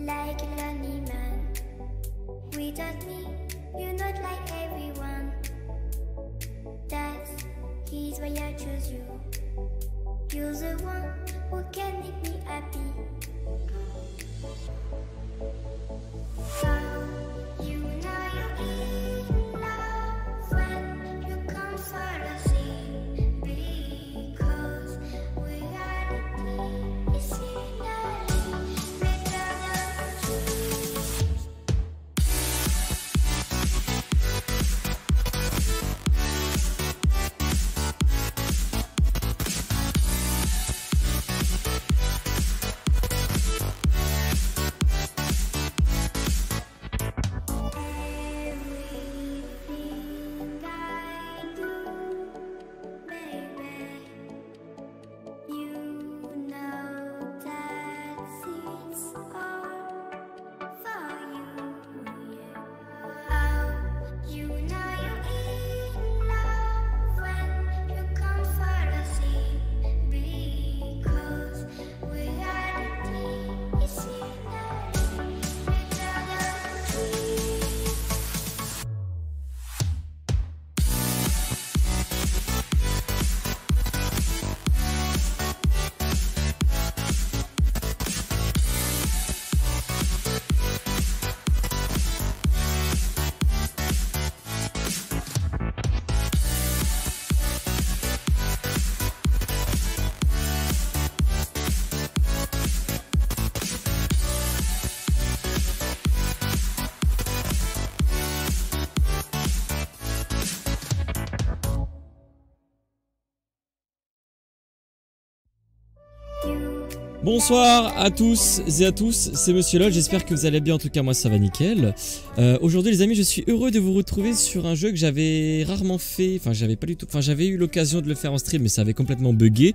like a lonely man. Without me, you're not like everyone. That's his why I choose you. You're the one who can make me happy. Oh, you know you're in love when you come for the sea. Because reality is finally better than dreams. Everything I do, baby, you know that it's all for you, yeah. Oh, you know you're in love when you come for the sea. Because reality is finally better than dreams. Bonsoir à tous et à tous, c'est Monsieur LOL, j'espère que vous allez bien, en tout cas moi ça va nickel. Aujourd'hui les amis, je suis heureux de vous retrouver sur un jeu que j'avais rarement fait, j'avais eu l'occasion de le faire en stream mais ça avait complètement bugué.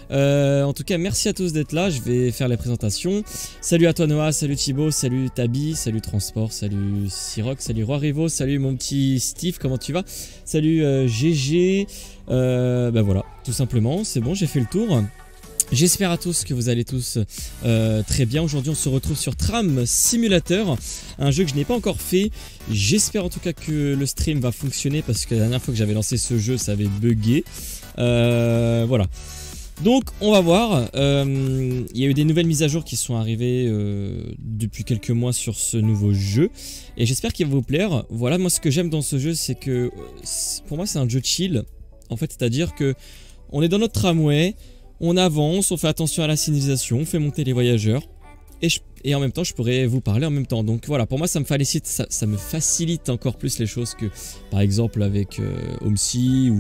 En tout cas merci à tous d'être là, je vais faire les présentations. Salut à toi Noah, salut Thibaut, salut Tabi, salut Transport, salut Siroc, salut Roi Rivo, salut mon petit Steve, comment tu vas? Salut GG, bah voilà, tout simplement, c'est bon, j'ai fait le tour. J'espère à tous que vous allez tous très bien. Aujourd'hui on se retrouve sur Tram Simulator, un jeu que je n'ai pas encore fait. J'espère en tout cas que le stream va fonctionner parce que la dernière fois que j'avais lancé ce jeu ça avait bugué. Voilà. Donc on va voir, il y a eu des nouvelles mises à jour qui sont arrivées depuis quelques mois sur ce nouveau jeu. Et j'espère qu'il va vous plaire. Voilà, moi ce que j'aime dans ce jeu c'est que pour moi c'est un jeu chill. En fait c'est à dire que on est dans notre tramway. On avance, on fait attention à la signalisation, on fait monter les voyageurs et en même temps je pourrais vous parler en même temps. Donc voilà, pour moi ça me facilite encore plus les choses que par exemple avec OMSI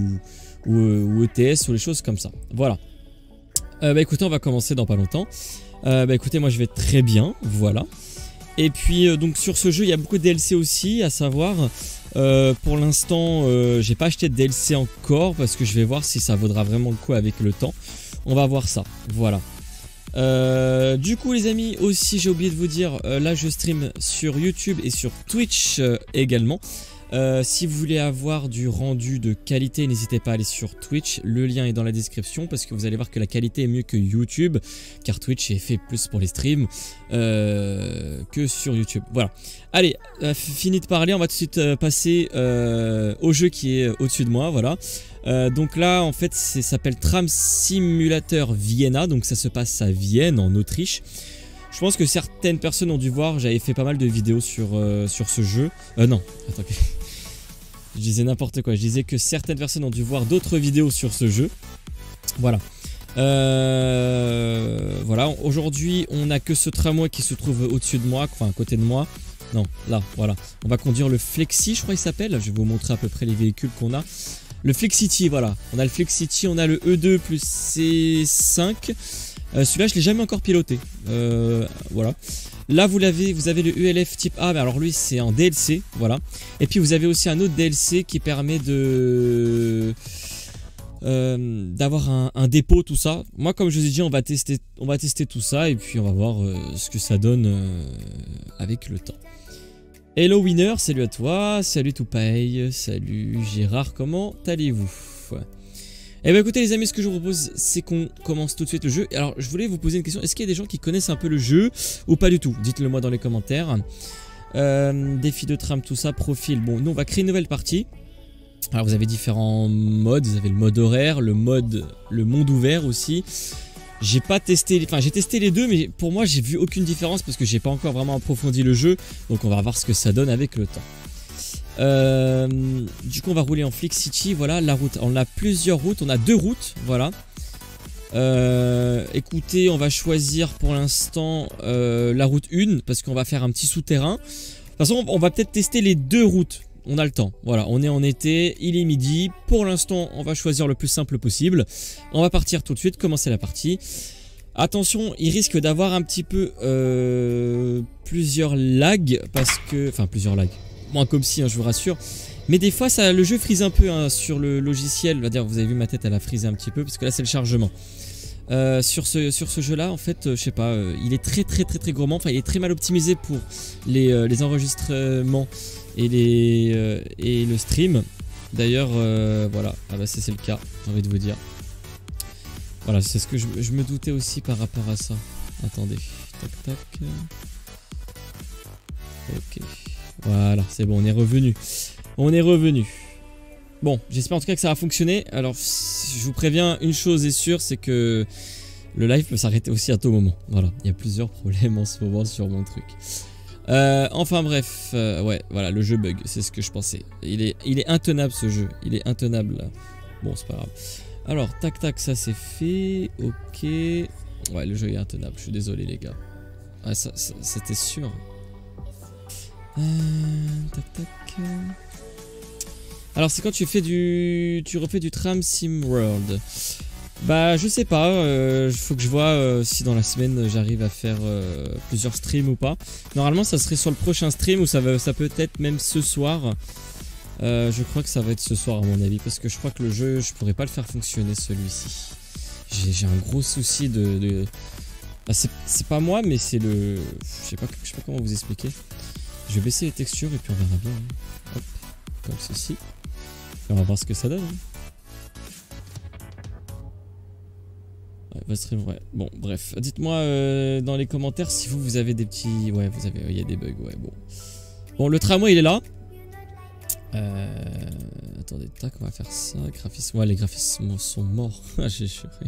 ou ETS ou les choses comme ça. Voilà. Bah écoutez, on va commencer dans pas longtemps. Bah écoutez, moi je vais très bien, voilà. Et puis donc sur ce jeu il y a beaucoup de DLC aussi, à savoir pour l'instant j'ai pas acheté de DLC encore parce que je vais voir si ça vaudra vraiment le coup avec le temps. On va voir ça, voilà. Du coup les amis, aussi j'ai oublié de vous dire, là je stream sur YouTube et sur Twitch également. Si vous voulez avoir du rendu de qualité, n'hésitez pas à aller sur Twitch, le lien est dans la description parce que vous allez voir que la qualité est mieux que YouTube, car Twitch est fait plus pour les streams que sur YouTube. Voilà. Allez, fini de parler, on va tout de suite passer au jeu qui est au-dessus de moi, voilà. Donc là en fait ça s'appelle Tram Simulator Vienna, donc ça se passe à Vienne en Autriche. Je pense que certaines personnes ont dû voir, j'avais fait pas mal de vidéos sur ce jeu. Non, attends, je disais n'importe quoi, je disais que certaines personnes ont dû voir d'autres vidéos sur ce jeu. Voilà. Voilà, aujourd'hui on n'a que ce tramway qui se trouve au-dessus de moi, enfin à côté de moi. Non, là, voilà. On va conduire le Flexi, je crois qu'il s'appelle. Je vais vous montrer à peu près les véhicules qu'on a. Le Flexity, voilà. On a le Flexity, on a le E2 plus C5. Celui-là, je l'ai jamais encore piloté. Voilà. Là, vous avez le ULF type A, mais alors lui, c'est en DLC, voilà. Et puis, vous avez aussi un autre DLC qui permet de d'avoir un dépôt, tout ça. Moi, comme je vous ai dit, on va tester tout ça et puis on va voir ce que ça donne avec le temps. Hello Winner, salut à toi, salut Toupaille, salut Gérard, comment allez-vous? Eh ben écoutez les amis, ce que je vous propose c'est qu'on commence tout de suite le jeu. Alors je voulais vous poser une question, est-ce qu'il y a des gens qui connaissent un peu le jeu ou pas du tout? Dites-le moi dans les commentaires. Défi de tram, tout ça, profil. Bon, nous on va créer une nouvelle partie. Alors vous avez différents modes, vous avez le mode horaire, le monde ouvert aussi. J'ai pas testé, enfin j'ai testé les deux, mais pour moi j'ai vu aucune différence parce que j'ai pas encore vraiment approfondi le jeu. Donc on va voir ce que ça donne avec le temps. Du coup on va rouler en Flick City. Voilà la route, on a plusieurs routes, on a 2 routes, voilà. Écoutez, on va choisir pour l'instant la route 1 parce qu'on va faire un petit souterrain. De toute façon on va peut-être tester les 2 routes. On a le temps, voilà, on est en été, il est midi. Pour l'instant on va choisir le plus simple possible. On va partir tout de suite, commencer la partie. Attention, il risque d'avoir un petit peu plusieurs lags parce que... Enfin plusieurs lags, moins comme si, hein, je vous rassure. Mais des fois ça, le jeu frise un peu hein, sur le logiciel. On va dire, vous avez vu ma tête, elle a frisé un petit peu parce que là c'est le chargement. Sur ce jeu là en fait je sais pas, il est très gourmand, enfin il est très mal optimisé pour les enregistrements et le stream. D'ailleurs voilà, ah bah c'est le cas, j'ai envie de vous dire. Voilà, c'est ce que je me doutais aussi par rapport à ça. Attendez, tac. Ok, voilà, c'est bon, on est revenu. Bon, j'espère en tout cas que ça va fonctionner. Alors, je vous préviens, une chose est sûre, c'est que le live peut s'arrêter aussi à tout moment. Voilà, il y a plusieurs problèmes en ce moment sur mon truc. Enfin bref, ouais, voilà, le jeu bug, c'est ce que je pensais. Il est intenable ce jeu, il est intenable là. Bon, c'est pas grave. Alors, tac, ça c'est fait, ok. Ouais, le jeu est intenable, je suis désolé les gars. Ouais, ça c'était sûr. Tac. Alors c'est quand tu refais du Tram Sim World. Bah je sais pas, faut que je vois si dans la semaine j'arrive à faire plusieurs streams ou pas. Normalement ça serait sur le prochain stream ou ça peut être même ce soir. Je crois que ça va être ce soir à mon avis parce que je crois que le jeu je pourrais pas le faire fonctionner celui-ci. J'ai un gros souci de... Bah, c'est pas moi mais c'est le... Je sais pas comment vous expliquer. Je vais baisser les textures et puis on verra bien. Hein. Hop, comme ceci. Et on va voir ce que ça donne. Ouais, ouais. Bon, bref. Dites-moi dans les commentaires si vous avez des petits... Ouais, il y a des bugs, ouais, bon. Bon, le tramway, il est là. Attendez, tac, on va faire ça. Graphisme... Ouais, les graphismes sont morts. J'ai chopé.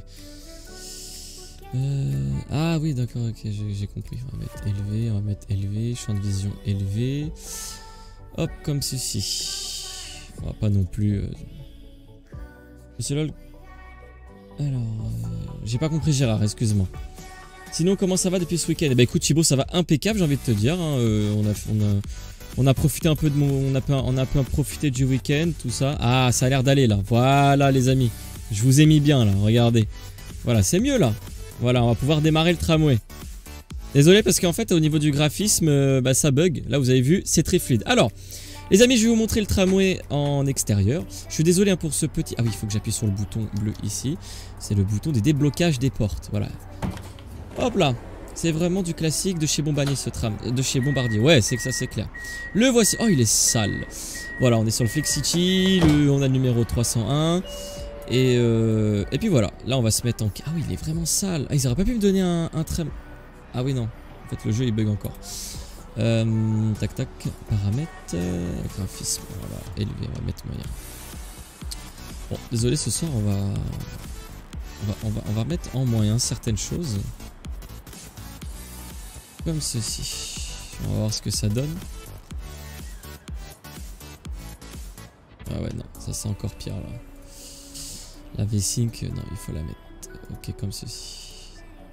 Ah oui, d'accord, ok, j'ai compris. On va mettre élevé, champ de vision élevé. Hop, comme ceci. On va pas non plus... Monsieur LOL... Alors... J'ai pas compris Gérard, excuse-moi. Sinon, comment ça va depuis ce week-end? Eh ben écoute Thibaut, ça va impeccable, j'ai envie de te dire. Hein. On a profité un peu de on a un peu profité du week-end, tout ça. Ah, ça a l'air d'aller là. Voilà les amis. Je vous ai mis bien là, regardez. Voilà, c'est mieux là. Voilà, on va pouvoir démarrer le tramway. Désolé parce qu'en fait au niveau du graphisme, bah, ça bug. Là vous avez vu, c'est très fluide. Alors, les amis, je vais vous montrer le tramway en extérieur. Je suis désolé hein, pour ce petit... Ah oui, il faut que j'appuie sur le bouton bleu ici. C'est le bouton des déblocages des portes. Voilà. Hop là. C'est vraiment du classique de chez Bombardier ce tram. De chez Bombardier. Ouais, c'est que ça c'est clair. Le voici. Oh, il est sale. Voilà, on est sur le Flick City. On a le numéro 301. Et puis voilà. Là, on va se mettre en... Ah oui, il est vraiment sale. Ah, ils auraient pas pu me donner un tram... Ah oui, non. En fait, le jeu, il bug encore. Tac, paramètres, graphisme, voilà, élevé, on va mettre moyen. Bon, désolé, ce soir on va mettre en moyen certaines choses. Comme ceci. On va voir ce que ça donne. Ah ouais, non, ça c'est encore pire là. La V-Sync, non, il faut la mettre. Ok, comme ceci.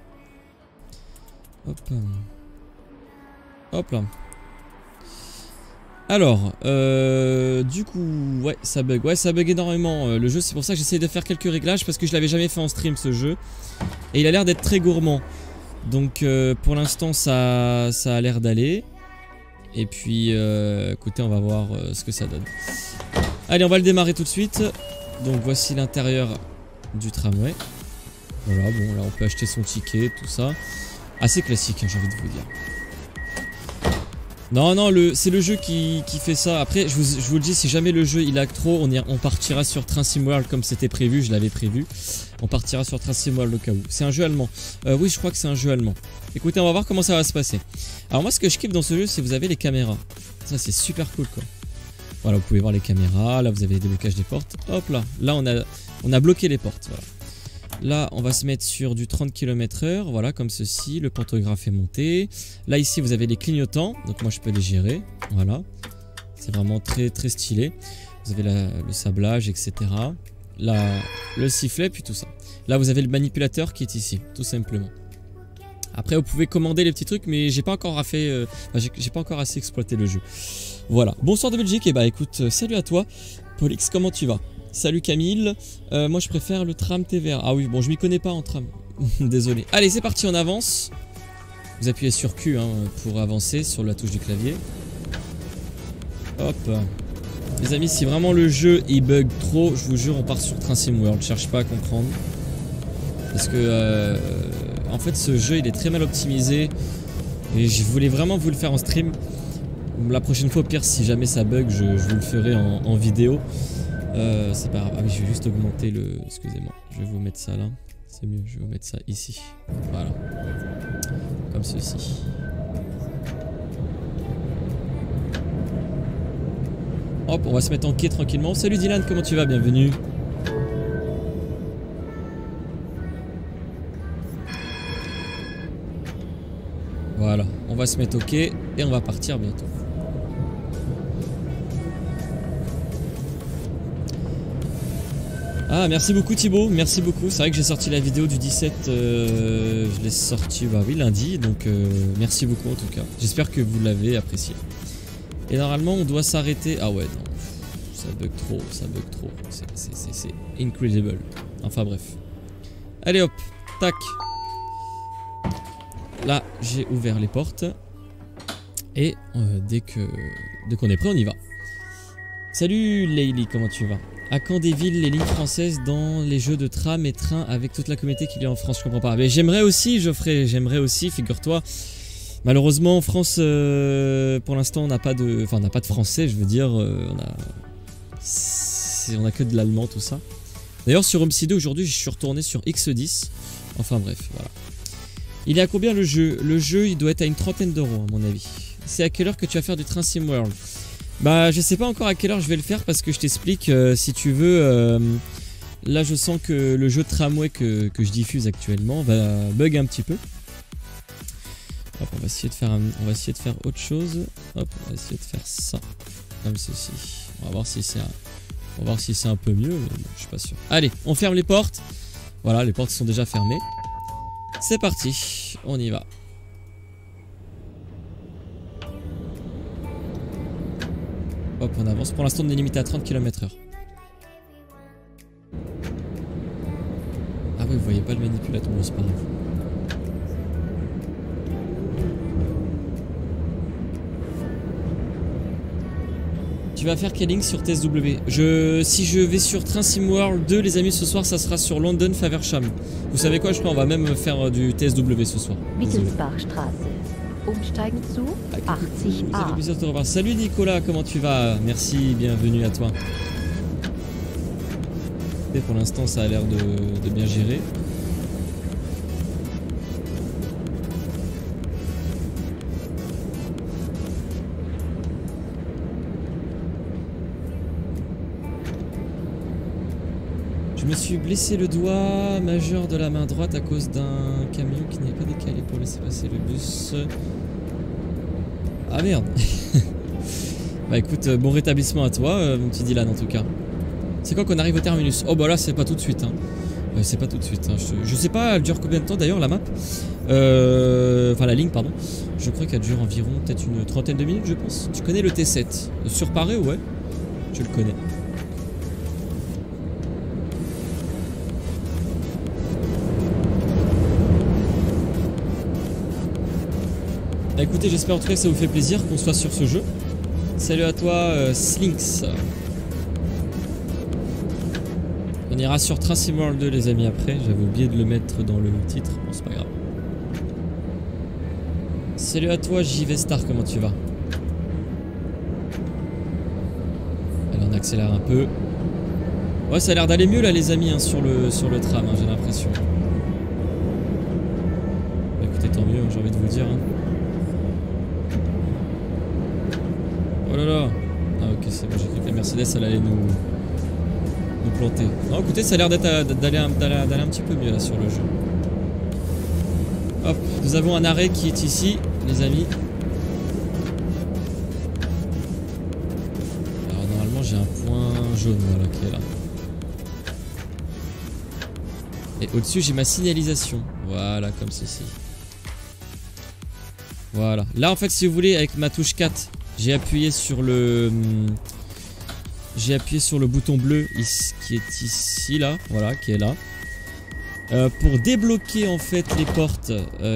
Hop. Hop là. Alors, du coup, ouais, ça bug. Ouais, ça bug énormément le jeu. C'est pour ça que j'essaye de faire quelques réglages parce que je l'avais jamais fait en stream ce jeu. Et il a l'air d'être très gourmand. Donc, pour l'instant, ça a l'air d'aller. Et puis, écoutez, on va voir ce que ça donne. Allez, on va le démarrer tout de suite. Donc, voici l'intérieur du tramway. Voilà, bon, là, on peut acheter son ticket, tout ça. Assez classique, hein, j'ai envie de vous dire. Non, non, c'est le jeu qui fait ça. Après, je vous le dis, si jamais le jeu il lag trop, on partira sur Train Sim World comme c'était prévu, je l'avais prévu. On partira sur Train Sim World au cas où. C'est un jeu allemand. Oui, je crois que c'est un jeu allemand. Écoutez, on va voir comment ça va se passer. Alors moi, ce que je kiffe dans ce jeu, c'est que vous avez les caméras. Ça, c'est super cool, quoi. Voilà, vous pouvez voir les caméras. Là, vous avez les déblocages des portes. Hop là. Là, on a bloqué les portes. Voilà. Là, on va se mettre sur du 30 km/h, voilà, comme ceci. Le pantographe est monté. Là, ici, vous avez les clignotants. Donc, moi, je peux les gérer. Voilà. C'est vraiment très, très stylé. Vous avez le sablage, etc. Là, le sifflet, puis tout ça. Là, vous avez le manipulateur qui est ici, tout simplement. Après, vous pouvez commander les petits trucs, mais j'ai pas encore j'ai pas encore assez exploité le jeu. Voilà. Bonsoir de Belgique. Et bah, écoute, salut à toi. Polix, comment tu vas? Salut Camille, moi je préfère le tram TVR. Ah oui, bon je m'y connais pas en tram, désolé. Allez c'est parti, on avance. Vous appuyez sur Q hein, pour avancer sur la touche du clavier. Hop. Les amis, si vraiment le jeu il bug trop, je vous jure on part sur Train Sim World, je cherche pas à comprendre. Parce que en fait ce jeu il est très mal optimisé. Et je voulais vraiment vous le faire en stream. La prochaine fois au pire si jamais ça bug je vous le ferai en vidéo. C'est pas grave. Ah oui, je vais juste augmenter le... Excusez-moi, je vais vous mettre ça là. C'est mieux, je vais vous mettre ça ici. Voilà. Comme ceci. Hop, on va se mettre en quai tranquillement. Salut Dylan, comment tu vas? Bienvenue. Voilà, on va se mettre au quai et on va partir bientôt. Ah merci beaucoup Thibaut, merci beaucoup. C'est vrai que j'ai sorti la vidéo du 17, je l'ai sorti bah oui lundi, donc merci beaucoup en tout cas. J'espère que vous l'avez apprécié. Et normalement on doit s'arrêter. Ah ouais non, ça bug trop, c'est incredible. Enfin bref. Allez hop, tac. Là j'ai ouvert les portes. Et dès qu'on est prêt on y va. Salut Leili, comment tu vas? À quand des villes, les lignes françaises dans les jeux de tram et train avec toute la communauté qu'il y a en France? Je comprends pas. Mais j'aimerais aussi, Geoffrey, j'aimerais aussi, figure-toi. Malheureusement, en France, pour l'instant, on n'a pas de français, je veux dire. On a que de l'allemand, tout ça. D'ailleurs, sur Homestead aujourd'hui, je suis retourné sur X10. Enfin bref, voilà. Il est à combien le jeu? Le jeu, il doit être à une trentaine d'euros, à mon avis. C'est à quelle heure que tu vas faire du Train Sim World? Bah je sais pas encore à quelle heure je vais le faire parce que je t'explique si tu veux là je sens que le jeu de tramway que je diffuse actuellement va bug un petit peu. Hop, on va essayer de faire autre chose. Hop, on va essayer de faire ça comme ceci. On va voir si c'est un peu mieux, mais bon, je suis pas sûr. Allez, on ferme les portes. Voilà, les portes sont déjà fermées. C'est parti, on y va. Hop, on avance. Pour l'instant, on est limité à 30 km/h. Ah oui, vous voyez pas le manipulateur, bon, c'est pas grave. Tu vas faire quelle ligne sur TSW? Si je vais sur Train Sim World 2, les amis, ce soir, ça sera sur London Faversham. Vous savez quoi, je crois, on va même faire du TSW ce soir. Wittelsbachstraße. Umsteigen zu 80a. Salut Nicolas, comment tu vas? Merci, bienvenue à toi. Et pour l'instant, ça a l'air de bien gérer. Je me suis blessé le doigt majeur de la main droite à cause d'un camion qui n'est pas décalé pour laisser passer le bus. Ah merde. Bah écoute, bon rétablissement à toi, mon petit Dylan en tout cas. C'est quand qu'on arrive au terminus? Oh bah là c'est pas tout de suite hein. C'est pas tout de suite hein. Je sais pas, elle dure combien de temps d'ailleurs la map. Enfin la ligne pardon. Je crois qu'elle dure environ peut-être une trentaine de minutes je pense. Tu connais le T7? Sur Paris ouais. Je le connais. Écoutez, j'espère en tout cas que ça vous fait plaisir qu'on soit sur ce jeu. Salut à toi, Slinks. On ira sur Train Sim World 2 les amis après. J'avais oublié de le mettre dans le titre. Bon, c'est pas grave. Salut à toi, JV Star, comment tu vas? accélère un peu. Ouais, ça a l'air d'aller mieux là les amis hein, sur le tram, hein, j'ai l'impression. Bah, écoutez, tant mieux, j'ai envie de vous dire. Hein. Oh là là. Ah ok, c'est bon, j'ai cru que la Mercedes elle allait nous planter. Non, écoutez, ça a l'air d'aller un petit peu mieux là sur le jeu. Hop, nous avons un arrêt qui est ici, les amis. Alors normalement j'ai un point jaune voilà, qui est là. Et au-dessus j'ai ma signalisation. Voilà, comme ceci. Voilà. Là en fait si vous voulez avec ma touche 4, j'ai appuyé sur le bouton bleu qui est ici là, voilà, qui est là. Pour débloquer en fait les portes,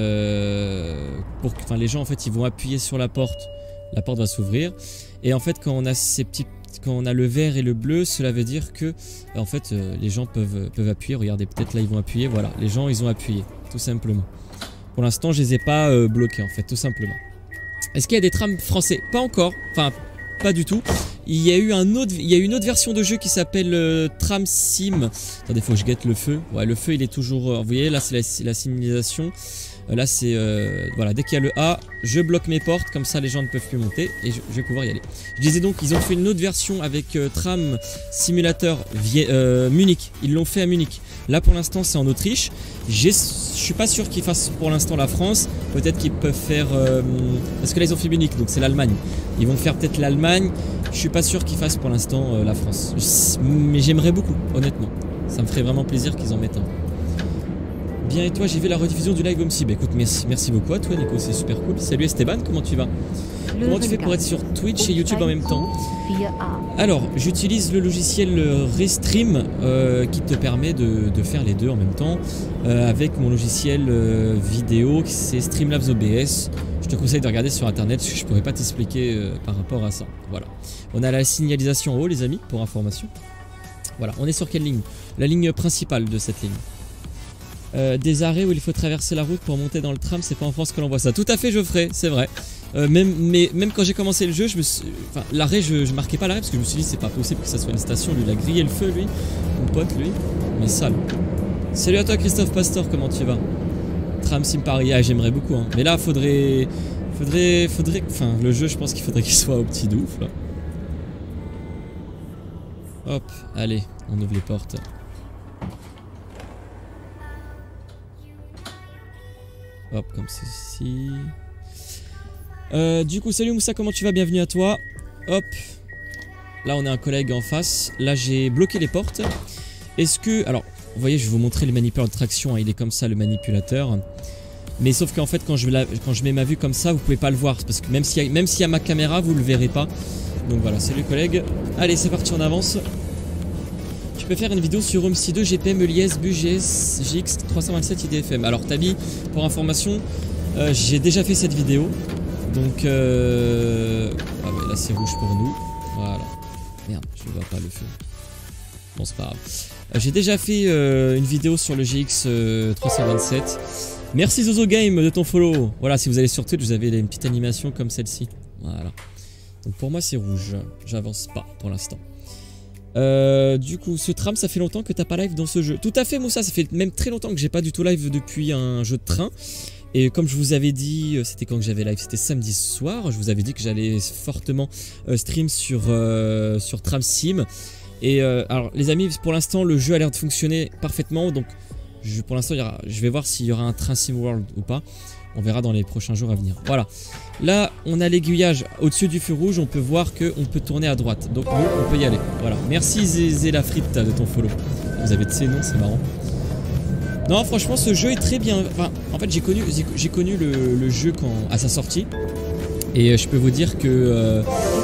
enfin les gens en fait ils vont appuyer sur la porte va s'ouvrir et en fait quand on a quand on a le vert et le bleu, cela veut dire que en fait les gens peuvent appuyer. Regardez, peut-être là ils vont appuyer, voilà, les gens ils ont appuyé, tout simplement. Pour l'instant je les ai pas bloqués en fait, tout simplement. Est-ce qu'il y a des trams français? Pas encore, enfin pas du tout. Il y a eu une autre version de jeu qui s'appelle Tram Sim. Attendez, faut que je guette le feu. Ouais, le feu il est toujours... vous voyez, là c'est la signalisation. Là c'est... voilà, dès qu'il y a le A, je bloque mes portes. Comme ça les gens ne peuvent plus monter. Et je vais pouvoir y aller. Je disais donc, ils ont fait une autre version avec Tram Simulator Munich. Ils l'ont fait à Munich. Là pour l'instant c'est en Autriche. Je suis pas sûr qu'ils fassent pour l'instant la France. Peut-être qu'ils peuvent faire... parce que là ils ont fait Munich, donc c'est l'Allemagne. Ils vont faire peut-être l'Allemagne. Je suis pas sûr qu'ils fassent pour l'instant la France. Mais j'aimerais beaucoup, honnêtement. Ça me ferait vraiment plaisir qu'ils en mettent un. Bien, et toi, j'ai vu la rediffusion du live OMSI. Bah écoute, merci beaucoup à toi Nico, c'est super cool. Salut Esteban, comment tu vas? Comment tu fais pour être sur Twitch et YouTube en même temps? Alors, j'utilise le logiciel Restream qui te permet de faire les deux en même temps avec mon logiciel vidéo, c'est Streamlabs OBS. Je te conseille de regarder sur internet, je pourrais pas t'expliquer par rapport à ça. Voilà. On a la signalisation en haut les amis, pour information. Voilà, on est sur quelle ligne? La ligne principale de cette ligne. Des arrêts où il faut traverser la route pour monter dans le tram, c'est pas en France que l'on voit ça. Tout à fait Geoffrey, c'est vrai. Même quand j'ai commencé le jeu, l'arrêt, je marquais pas l'arrêt parce que je me suis dit c'est pas possible que ça soit une station. Lui il a grillé le feu lui, mon pote lui, mais sale. Salut à toi Christophe Pastor, comment tu vas? Tram Sim Paris, ah, j'aimerais beaucoup hein. Mais là faudrait, enfin le jeu je pense qu'il faudrait qu'il soit au petit douf là. Hop, allez, on ouvre les portes. Hop, comme ceci. Du coup, salut Moussa, comment tu vas? Bienvenue à toi. Hop. Là, on a un collègue en face. Là, j'ai bloqué les portes. Est-ce que... Alors, vous voyez, je vais vous montrer le manipulateur de traction. Hein, il est comme ça, le manipulateur. Mais sauf qu'en fait, quand je mets ma vue comme ça, vous pouvez pas le voir. Parce que même s'il y a ma caméra, vous le verrez pas. Donc voilà, salut collègue. Allez, c'est parti, on avance. Tu peux faire une vidéo sur OMSI 2, GPM, ELIAS, BUS, GS, GX 327 IDFM. Alors Tabi, pour information, j'ai déjà fait cette vidéo. Donc ah ouais, là c'est rouge pour nous. Voilà. Merde, je ne vois pas le feu. Bon, c'est pas grave. J'ai déjà fait une vidéo sur le GX 327. Merci Zozo Game de ton follow. Voilà, si vous allez sur Twitch, vous avez une petite animation comme celle-ci. Voilà. Donc pour moi c'est rouge. J'avance pas pour l'instant. Du coup, ce tram, ça fait longtemps que t'as pas live dans ce jeu. Tout à fait, Moussa, ça fait même très longtemps que j'ai pas du tout live depuis un jeu de train. Et comme je vous avais dit, c'était quand que j'avais live, c'était samedi soir. Je vous avais dit que j'allais fortement stream sur Tram Sim. Et alors, les amis, pour l'instant, le jeu a l'air de fonctionner parfaitement. Donc, pour l'instant, je vais voir s'il y aura un Train Sim World ou pas. On verra dans les prochains jours à venir. Voilà. Là, on a l'aiguillage au-dessus du feu rouge. On peut voir qu'on peut tourner à droite. Donc, nous, on peut y aller. Voilà. Merci Zéla Frite de ton follow. Vous avez de ces noms, c'est marrant. Non, franchement, ce jeu est très bien. Enfin, en fait, j'ai connu le jeu à sa sortie. Et je peux vous dire que...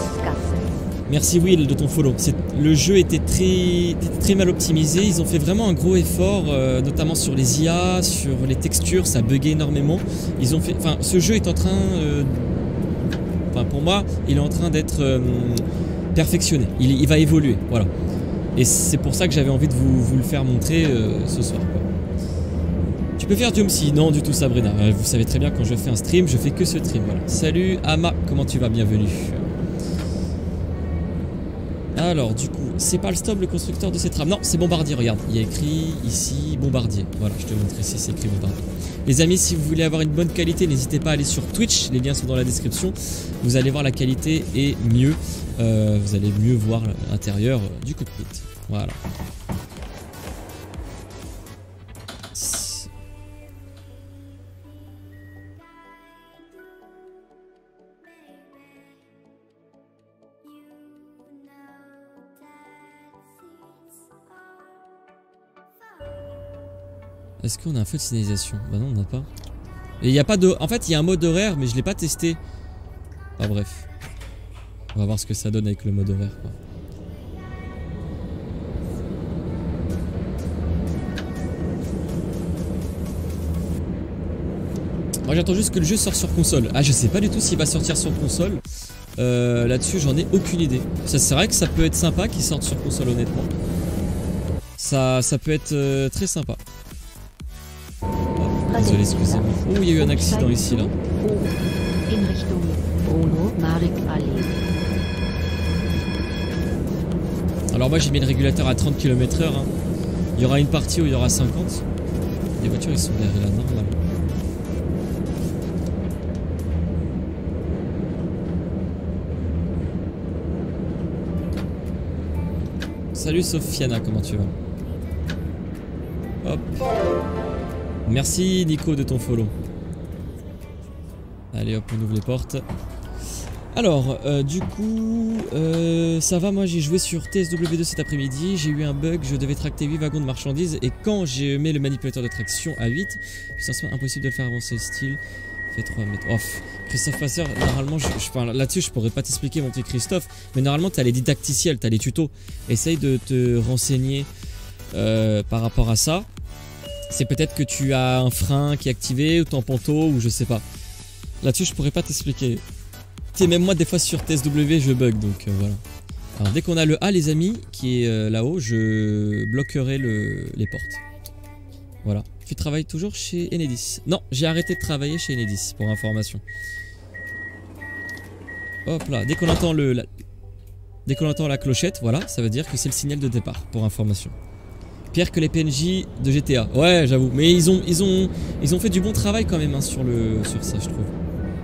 merci Will de ton follow. Le jeu était très mal optimisé. Ils ont fait vraiment un gros effort, notamment sur les IA, sur les textures, ça buguait énormément. Ils ont fait, enfin, ce jeu est en train, enfin pour moi, il est en train d'être perfectionné. Il va évoluer, voilà. Et c'est pour ça que j'avais envie de vous le faire montrer ce soir, quoi. Tu peux faire du OMSI? Non, du tout, Sabrina. Vous savez très bien, quand je fais un stream, je fais que ce stream. Voilà. Salut Ama, comment tu vas? Bienvenue. Alors, du coup, c'est pas Alstom le constructeur de cette rame. Non, c'est Bombardier, regarde. Il y a écrit ici Bombardier. Voilà, je te montre ici, c'est écrit Bombardier. Les amis, si vous voulez avoir une bonne qualité, n'hésitez pas à aller sur Twitch. Les liens sont dans la description. Vous allez voir, la qualité est mieux. Vous allez mieux voir l'intérieur du cockpit. Voilà. Est-ce qu'on a un feu de signalisation? Bah non, on n'a pas. Et il n'y a pas de... En fait, il y a un mode horaire, mais je l'ai pas testé. Ah bref. On va voir ce que ça donne avec le mode horaire, quoi. Moi j'attends juste que le jeu sorte sur console. Ah, je sais pas du tout s'il va sortir sur console. Là-dessus, j'en ai aucune idée. Ça, c'est vrai que ça peut être sympa qu'il sorte sur console, honnêtement. Ça peut être très sympa. Désolé, excusez-moi. Oh, il y a eu un accident ici, là. Alors moi j'ai mis le régulateur à 30 km/h. Hein. Il y aura une partie où il y aura 50. Les voitures ils sont derrière là, normal. Salut Sofiana, comment tu vas? Hop. Merci Nico de ton follow. Allez hop, on ouvre les portes. Alors, du coup, ça va, moi j'ai joué sur TSW2 cet après-midi, j'ai eu un bug, je devais tracter 8 wagons de marchandises et quand j'ai mis le manipulateur de traction à 8, puissance impossible de le faire avancer, style, fait 3 mètres. Off. Christophe Passeur, normalement, là-dessus je pourrais pas t'expliquer mon petit Christophe, mais normalement tu as les didacticiels, tu as les tutos, essaye de te renseigner par rapport à ça. C'est peut-être que tu as un frein qui est activé ou ton panto ou je sais pas. Là-dessus je pourrais pas t'expliquer. Et même moi des fois sur TSW je bug donc voilà. Alors dès qu'on a le A les amis qui est là-haut, je bloquerai les portes. Voilà. Tu travailles toujours chez Enedis? Non, j'ai arrêté de travailler chez Enedis pour information. Hop là, dès qu'on entend dès qu'on entend la clochette, voilà, ça veut dire que c'est le signal de départ pour information. Pire que les PNJ de GTA. Ouais, j'avoue, mais ils ont fait du bon travail quand même hein, sur ça je trouve.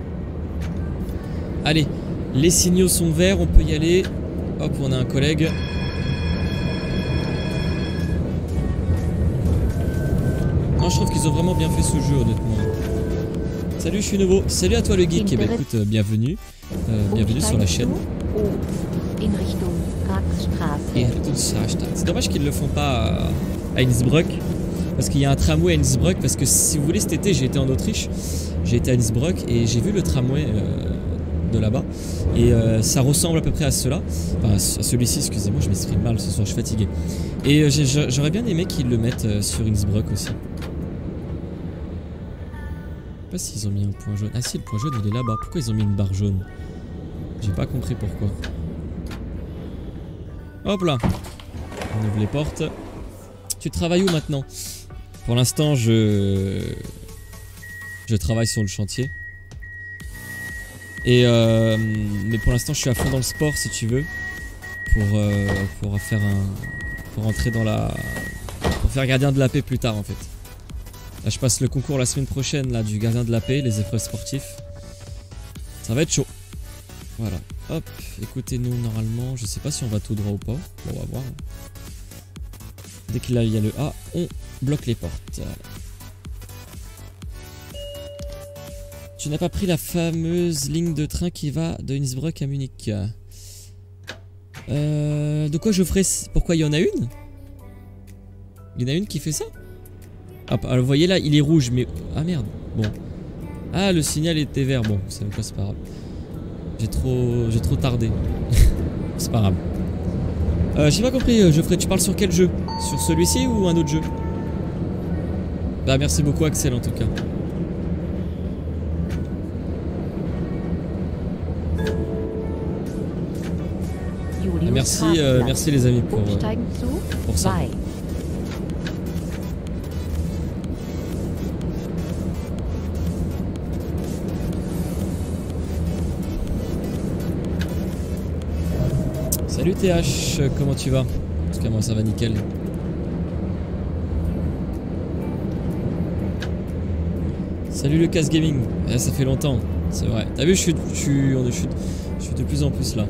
Allez, les signaux sont verts, on peut y aller. Hop, on a un collègue. Non, je trouve qu'ils ont vraiment bien fait ce jeu, honnêtement. Salut, je suis nouveau. Salut à toi le geek. Eh ben, écoute, bienvenue. Bienvenue sur la chaîne. C'est dommage qu'ils le font pas à Innsbruck. Parce qu'il y a un tramway à Innsbruck. Parce que si vous voulez, cet été, j'ai été en Autriche. J'ai été à Innsbruck et j'ai vu le tramway de là-bas. Et ça ressemble à peu près à cela. Enfin, à celui-ci, excusez-moi, je m'exprime mal ce soir, je suis fatigué. Et j'aurais bien aimé qu'ils le mettent sur Innsbruck aussi. Je sais pas s'ils ont mis un point jaune. Ah si, le point jaune il est là-bas. Pourquoi ils ont mis une barre jaune? J'ai pas compris pourquoi. Hop là. On ouvre les portes. Tu travailles où maintenant? Pour l'instant je travaille sur le chantier. Et mais pour l'instant je suis à fond dans le sport si tu veux. Pour faire pour entrer dans pour faire gardien de la paix plus tard en fait. Là je passe le concours la semaine prochaine là, du gardien de la paix, les épreuves sportives. Ça va être chaud. Voilà. Hop, écoutez-nous normalement. Je sais pas si on va tout droit ou pas. Bon, on va voir. Dès qu'il y a le A, on bloque les portes. Tu n'as pas pris la fameuse ligne de train qui va de Innsbruck à Munich. De quoi je ferai... Pourquoi il y en a une? Il y en a une qui fait ça? Hop, alors vous voyez là, il est rouge, mais... Ah merde, bon. Ah, le signal était vert, bon, c'est pas grave. J'ai trop tardé. C'est pas grave. J'ai pas compris, Geoffrey, tu parles sur quel jeu? Sur celui-ci ou un autre jeu? Bah merci beaucoup Axel en tout cas. Merci, merci les amis pour ça. Salut TH, comment tu vas? En tout cas moi ça va nickel. Salut Lucas Gaming, ça fait longtemps, c'est vrai. T'as vu, je suis de plus en plus là.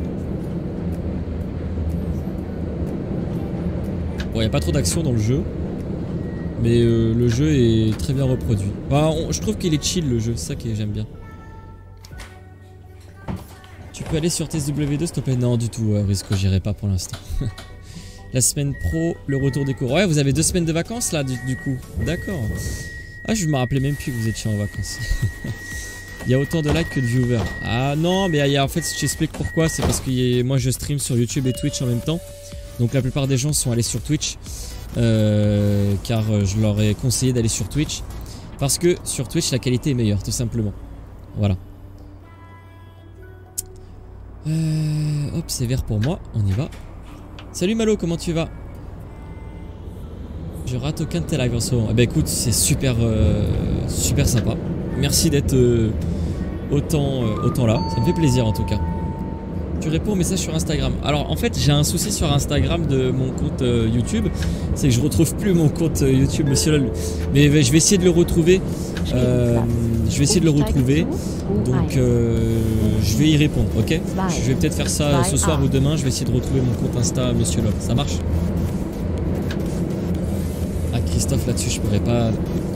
Bon, y a pas trop d'action dans le jeu, mais le jeu est très bien reproduit. Enfin, je trouve qu'il est chill le jeu, c'est ça que j'aime bien. Tu peux aller sur TSW2 s'il te plaît? Non du tout, Risco, j'irai pas pour l'instant. La semaine pro, le retour des cours. Ouais, vous avez 2 semaines de vacances là du coup. D'accord. Ah, je me rappelais même plus que vous étiez en vacances. Il y a autant de likes que de viewers. Ah non, mais en fait, je t'explique pourquoi. C'est parce que moi, je stream sur YouTube et Twitch en même temps. Donc la plupart des gens sont allés sur Twitch. Car je leur ai conseillé d'aller sur Twitch. Parce que sur Twitch, la qualité est meilleure, tout simplement. Voilà. Hop, c'est vert pour moi. On y va. Salut Malo, comment tu vas? Je rate aucun de tes lives en ce moment. Eh ben écoute, c'est super, super sympa. Merci d'être autant là. Ça me fait plaisir en tout cas. Tu réponds aux messages sur Instagram. Alors en fait, j'ai un souci sur Instagram de mon compte YouTube. C'est que je retrouve plus mon compte YouTube, monsieur LOL. Mais je vais essayer de le retrouver. Donc je vais y répondre, ok? Je vais peut-être faire ça ce soir ou demain. Je vais essayer de retrouver mon compte Insta, monsieur LOL. Ça marche? Christophe, là-dessus je pourrais pas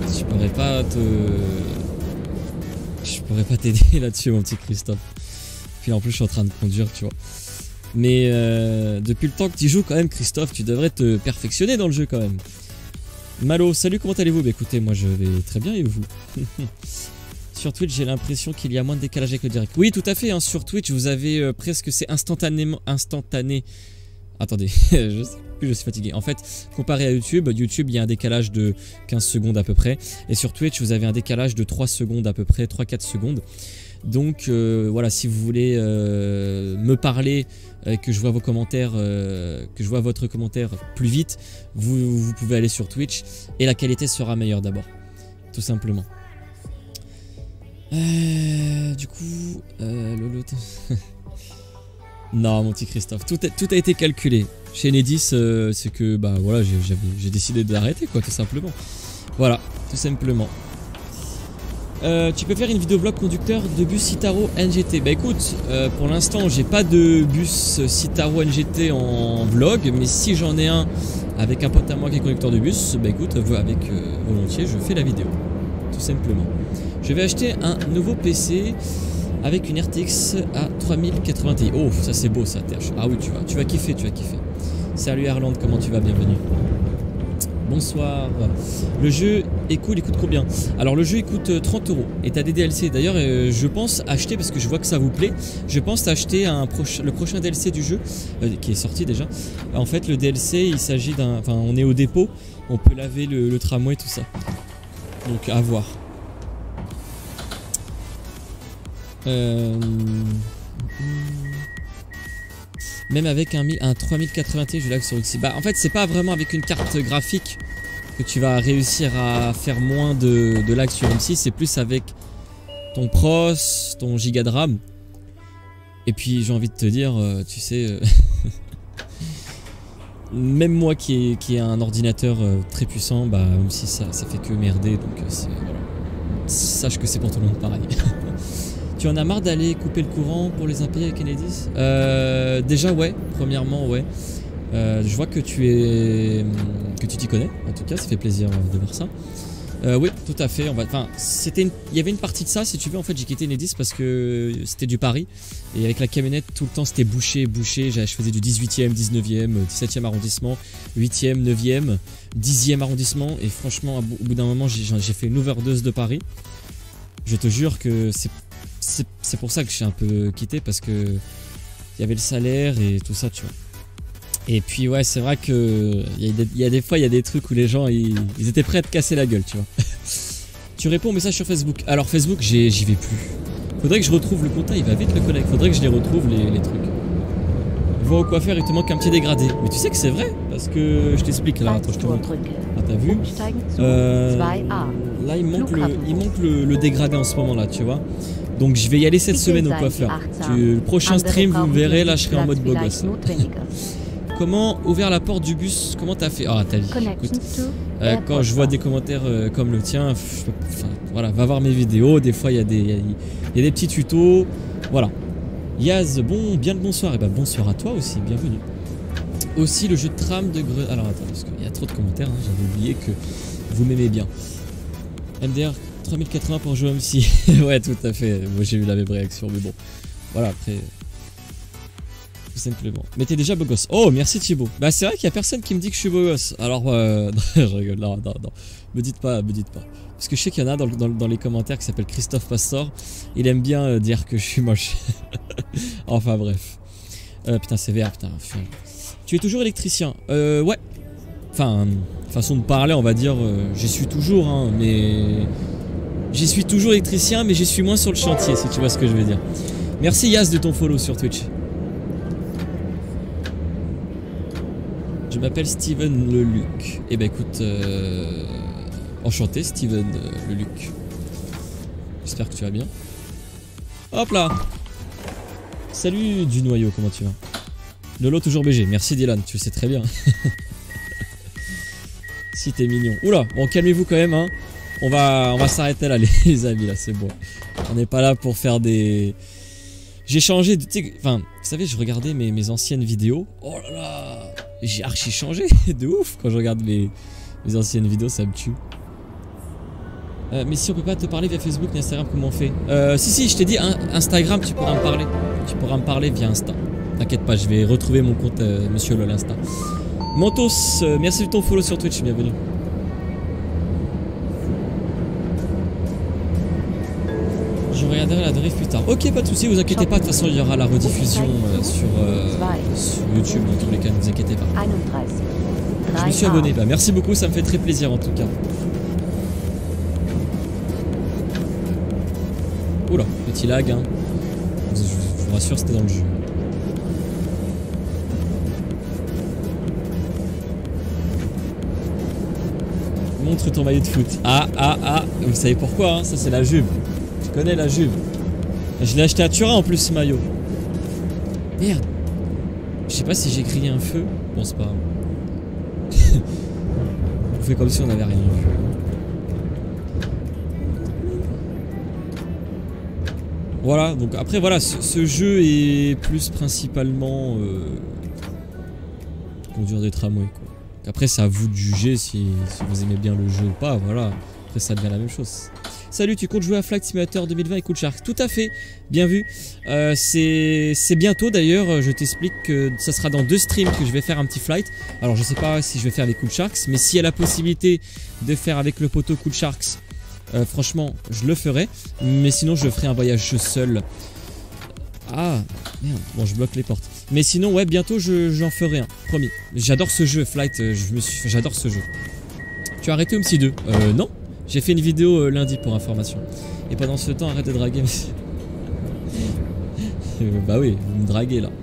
t'aider là-dessus, mon petit Christophe. Puis en plus je suis en train de conduire, tu vois. Mais depuis le temps que tu joues quand même, Christophe, tu devrais te perfectionner dans le jeu quand même. Malo, salut, comment allez-vous? Bah écoutez, moi je vais très bien et vous? Sur Twitch, j'ai l'impression qu'il y a moins de décalage avec le direct. Oui, tout à fait, hein, sur Twitch, vous avez presque, c'est instantané. Attendez, je suis fatigué. En fait, comparé à YouTube, il y a un décalage de 15 secondes à peu près. Et sur Twitch, vous avez un décalage de 3 secondes à peu près, 3-4 secondes. Donc voilà, si vous voulez me parler, que je vois vos commentaires, que je vois votre commentaire plus vite, vous pouvez aller sur Twitch et la qualité sera meilleure d'abord. Tout simplement. Du coup, Lolo... Non, mon petit Christophe, tout a été calculé. Chez Enedis, c'est que bah voilà, j'ai décidé d'arrêter quoi, tout simplement. Voilà, tout simplement. Tu peux faire une vidéo-blog conducteur de bus Citaro NGT. Bah écoute, pour l'instant, j'ai pas de bus Citaro NGT en vlog, mais si j'en ai un avec un pote à moi qui est conducteur de bus, bah écoute, avec volontiers, je fais la vidéo, tout simplement. Je vais acheter un nouveau PC. Avec une RTX à 3080 Ti. Oh, ça c'est beau ça, TH. Ah oui, tu vas kiffer, Salut Erland, comment tu vas? Bienvenue. Bonsoir. Le jeu est cool, il coûte combien? Alors le jeu il coûte 30 € et t'as des DLC. D'ailleurs, je pense acheter, parce que je vois que ça vous plaît, je pense acheter le prochain DLC du jeu, qui est sorti déjà. En fait, le DLC, il s'agit d'un... Enfin, on est au dépôt, on peut laver le tramway, tout ça. Donc, à voir. Même avec un 3080 Ti, je lag sur Xi. Bah en fait c'est pas vraiment avec une carte graphique que tu vas réussir à faire moins de lag sur M6, c'est plus avec ton pros, ton giga de RAM. Et puis j'ai envie de te dire, tu sais, même moi qui ai un ordinateur très puissant, bah même si ça fait que merder, donc voilà. Sache que c'est pour tout le monde pareil. Tu en as marre d'aller couper le courant pour les impayés avec Enedis? Déjà ouais, premièrement ouais. Je vois que tu t'y connais, en tout cas ça fait plaisir de voir ça. Oui, tout à fait. Enfin, il y avait une partie de ça, si tu veux. En fait, j'ai quitté Enedis parce que c'était du Paris. Et avec la camionnette, tout le temps, c'était bouché. Je faisais du 18e, 19e, 17e arrondissement, 8e, 9e, 10e arrondissement. Et franchement, au bout d'un moment, j'ai fait une overdose de Paris. Je te jure que c'est pour ça que j'ai un peu quitté, parce que il y avait le salaire et tout ça, tu vois. Et puis ouais, c'est vrai que il y a des fois il y a des trucs où les gens ils étaient prêts à te casser la gueule, tu vois. Tu réponds aux messages sur Facebook. Alors Facebook, j'y vais plus. Faudrait que je retrouve le compte, il va vite le collègue. Faudrait que je les retrouve les trucs. Va au coiffeur, il te manque un petit dégradé. Mais tu sais que c'est vrai, parce que je t'explique là. Attends, je te montre. Ah, t'as vu là, il manque le dégradé en ce moment là, tu vois. Donc je vais y aller cette semaine au coiffeur. Le prochain stream, vous me verrez, là je serai en mode beau gosse. Comment ouvrir la porte du bus? Comment t'as fait? Ah, ta vie. Écoute, quand je vois des commentaires comme le tien, voilà, va voir mes vidéos. Des fois, il y a des petits tutos. Voilà. Yaz, bien le bonsoir. Et bah, bonsoir à toi aussi, bienvenue. Aussi, le jeu de tram de Grenade. Alors, attends, parce qu'il y a trop de commentaires. Hein, j'avais oublié que vous m'aimez bien. MDR 3080 pour jouer MC. Ouais, tout à fait. Moi, j'ai eu la même réaction, mais bon. Voilà, après. Tout simplement. Mais t'es déjà beau gosse. Oh, merci Thibaut. Bah, c'est vrai qu'il y a personne qui me dit que je suis beau gosse. Alors, je rigole. Non. Me dites pas. Parce que je sais qu'il y en a dans les commentaires qui s'appelle Christophe Pastor. Il aime bien dire que je suis moche. Enfin, bref. Putain, c'est vert, putain. Tu es toujours électricien? Ouais. Enfin, façon de parler, on va dire. J'y suis toujours, hein, mais. J'y suis toujours électricien, mais j'y suis moins sur le chantier, si tu vois ce que je veux dire. Merci Yas de ton follow sur Twitch. Je m'appelle Steven Leluc. Eh ben écoute, enchanté Steven Leluc. J'espère que tu vas bien. Hop là. Salut du noyau, comment tu vas? Lolo toujours BG, merci Dylan, tu le sais très bien. Si t'es mignon. Oula, bon calmez-vous quand même hein. On va s'arrêter là les amis, là c'est bon. On n'est pas là pour faire des... J'ai changé de... Enfin, vous savez, je regardais mes anciennes vidéos. Oh là là, j'ai archi changé de ouf. Quand je regarde mes anciennes vidéos, ça me tue. Mais si on peut pas te parler via Facebook ni Instagram, comment on fait? Si, je t'ai dit, Instagram, tu pourras me parler. Tu pourras me parler via Insta. T'inquiète pas, je vais retrouver mon compte Monsieur LOL Insta. Mentos, merci de ton follow sur Twitch, bienvenue. Je regarderai la drift plus tard. Ok, pas de soucis, vous inquiétez pas. De toute façon, il y aura la rediffusion sur YouTube. Dans tous les cas, ne vous inquiétez pas. Je me suis abonné. Bah, merci beaucoup, ça me fait très plaisir en tout cas. Oula, petit lag. Hein. Je vous rassure, c'était dans le jeu. Montre ton maillot de foot. Ah. Vous savez pourquoi, hein, ça c'est la juve. Je connais la juve. Je l'ai acheté à Turin en plus ce maillot. Merde. Je sais pas si j'ai grillé un feu. Bon c'est pas grave. On fait comme si on n'avait rien vu. Voilà, donc après voilà, ce jeu est plus principalement conduire des tramways quoi. Après c'est à vous de juger si vous aimez bien le jeu ou pas, voilà. Après ça devient la même chose. Salut, tu comptes jouer à Flight Simulator 2020 et Cool Sharks? Tout à fait, bien vu. C'est bientôt d'ailleurs, je t'explique que ça sera dans 2 streams que je vais faire un petit flight. Alors je sais pas si je vais faire les Cool Sharks, mais s'il y a la possibilité de faire avec le poteau Cool Sharks, franchement je le ferai. Mais sinon je ferai un voyage seul. Ah merde, bon je bloque les portes. Mais sinon ouais, bientôt j'en ferai un, promis. J'adore ce jeu Flight, j'adore ce jeu. Tu as arrêté OMSI 2? Non. J'ai fait une vidéo lundi pour information. Et pendant ce temps, arrête de draguer, monsieur. Bah oui, vous me draguez là.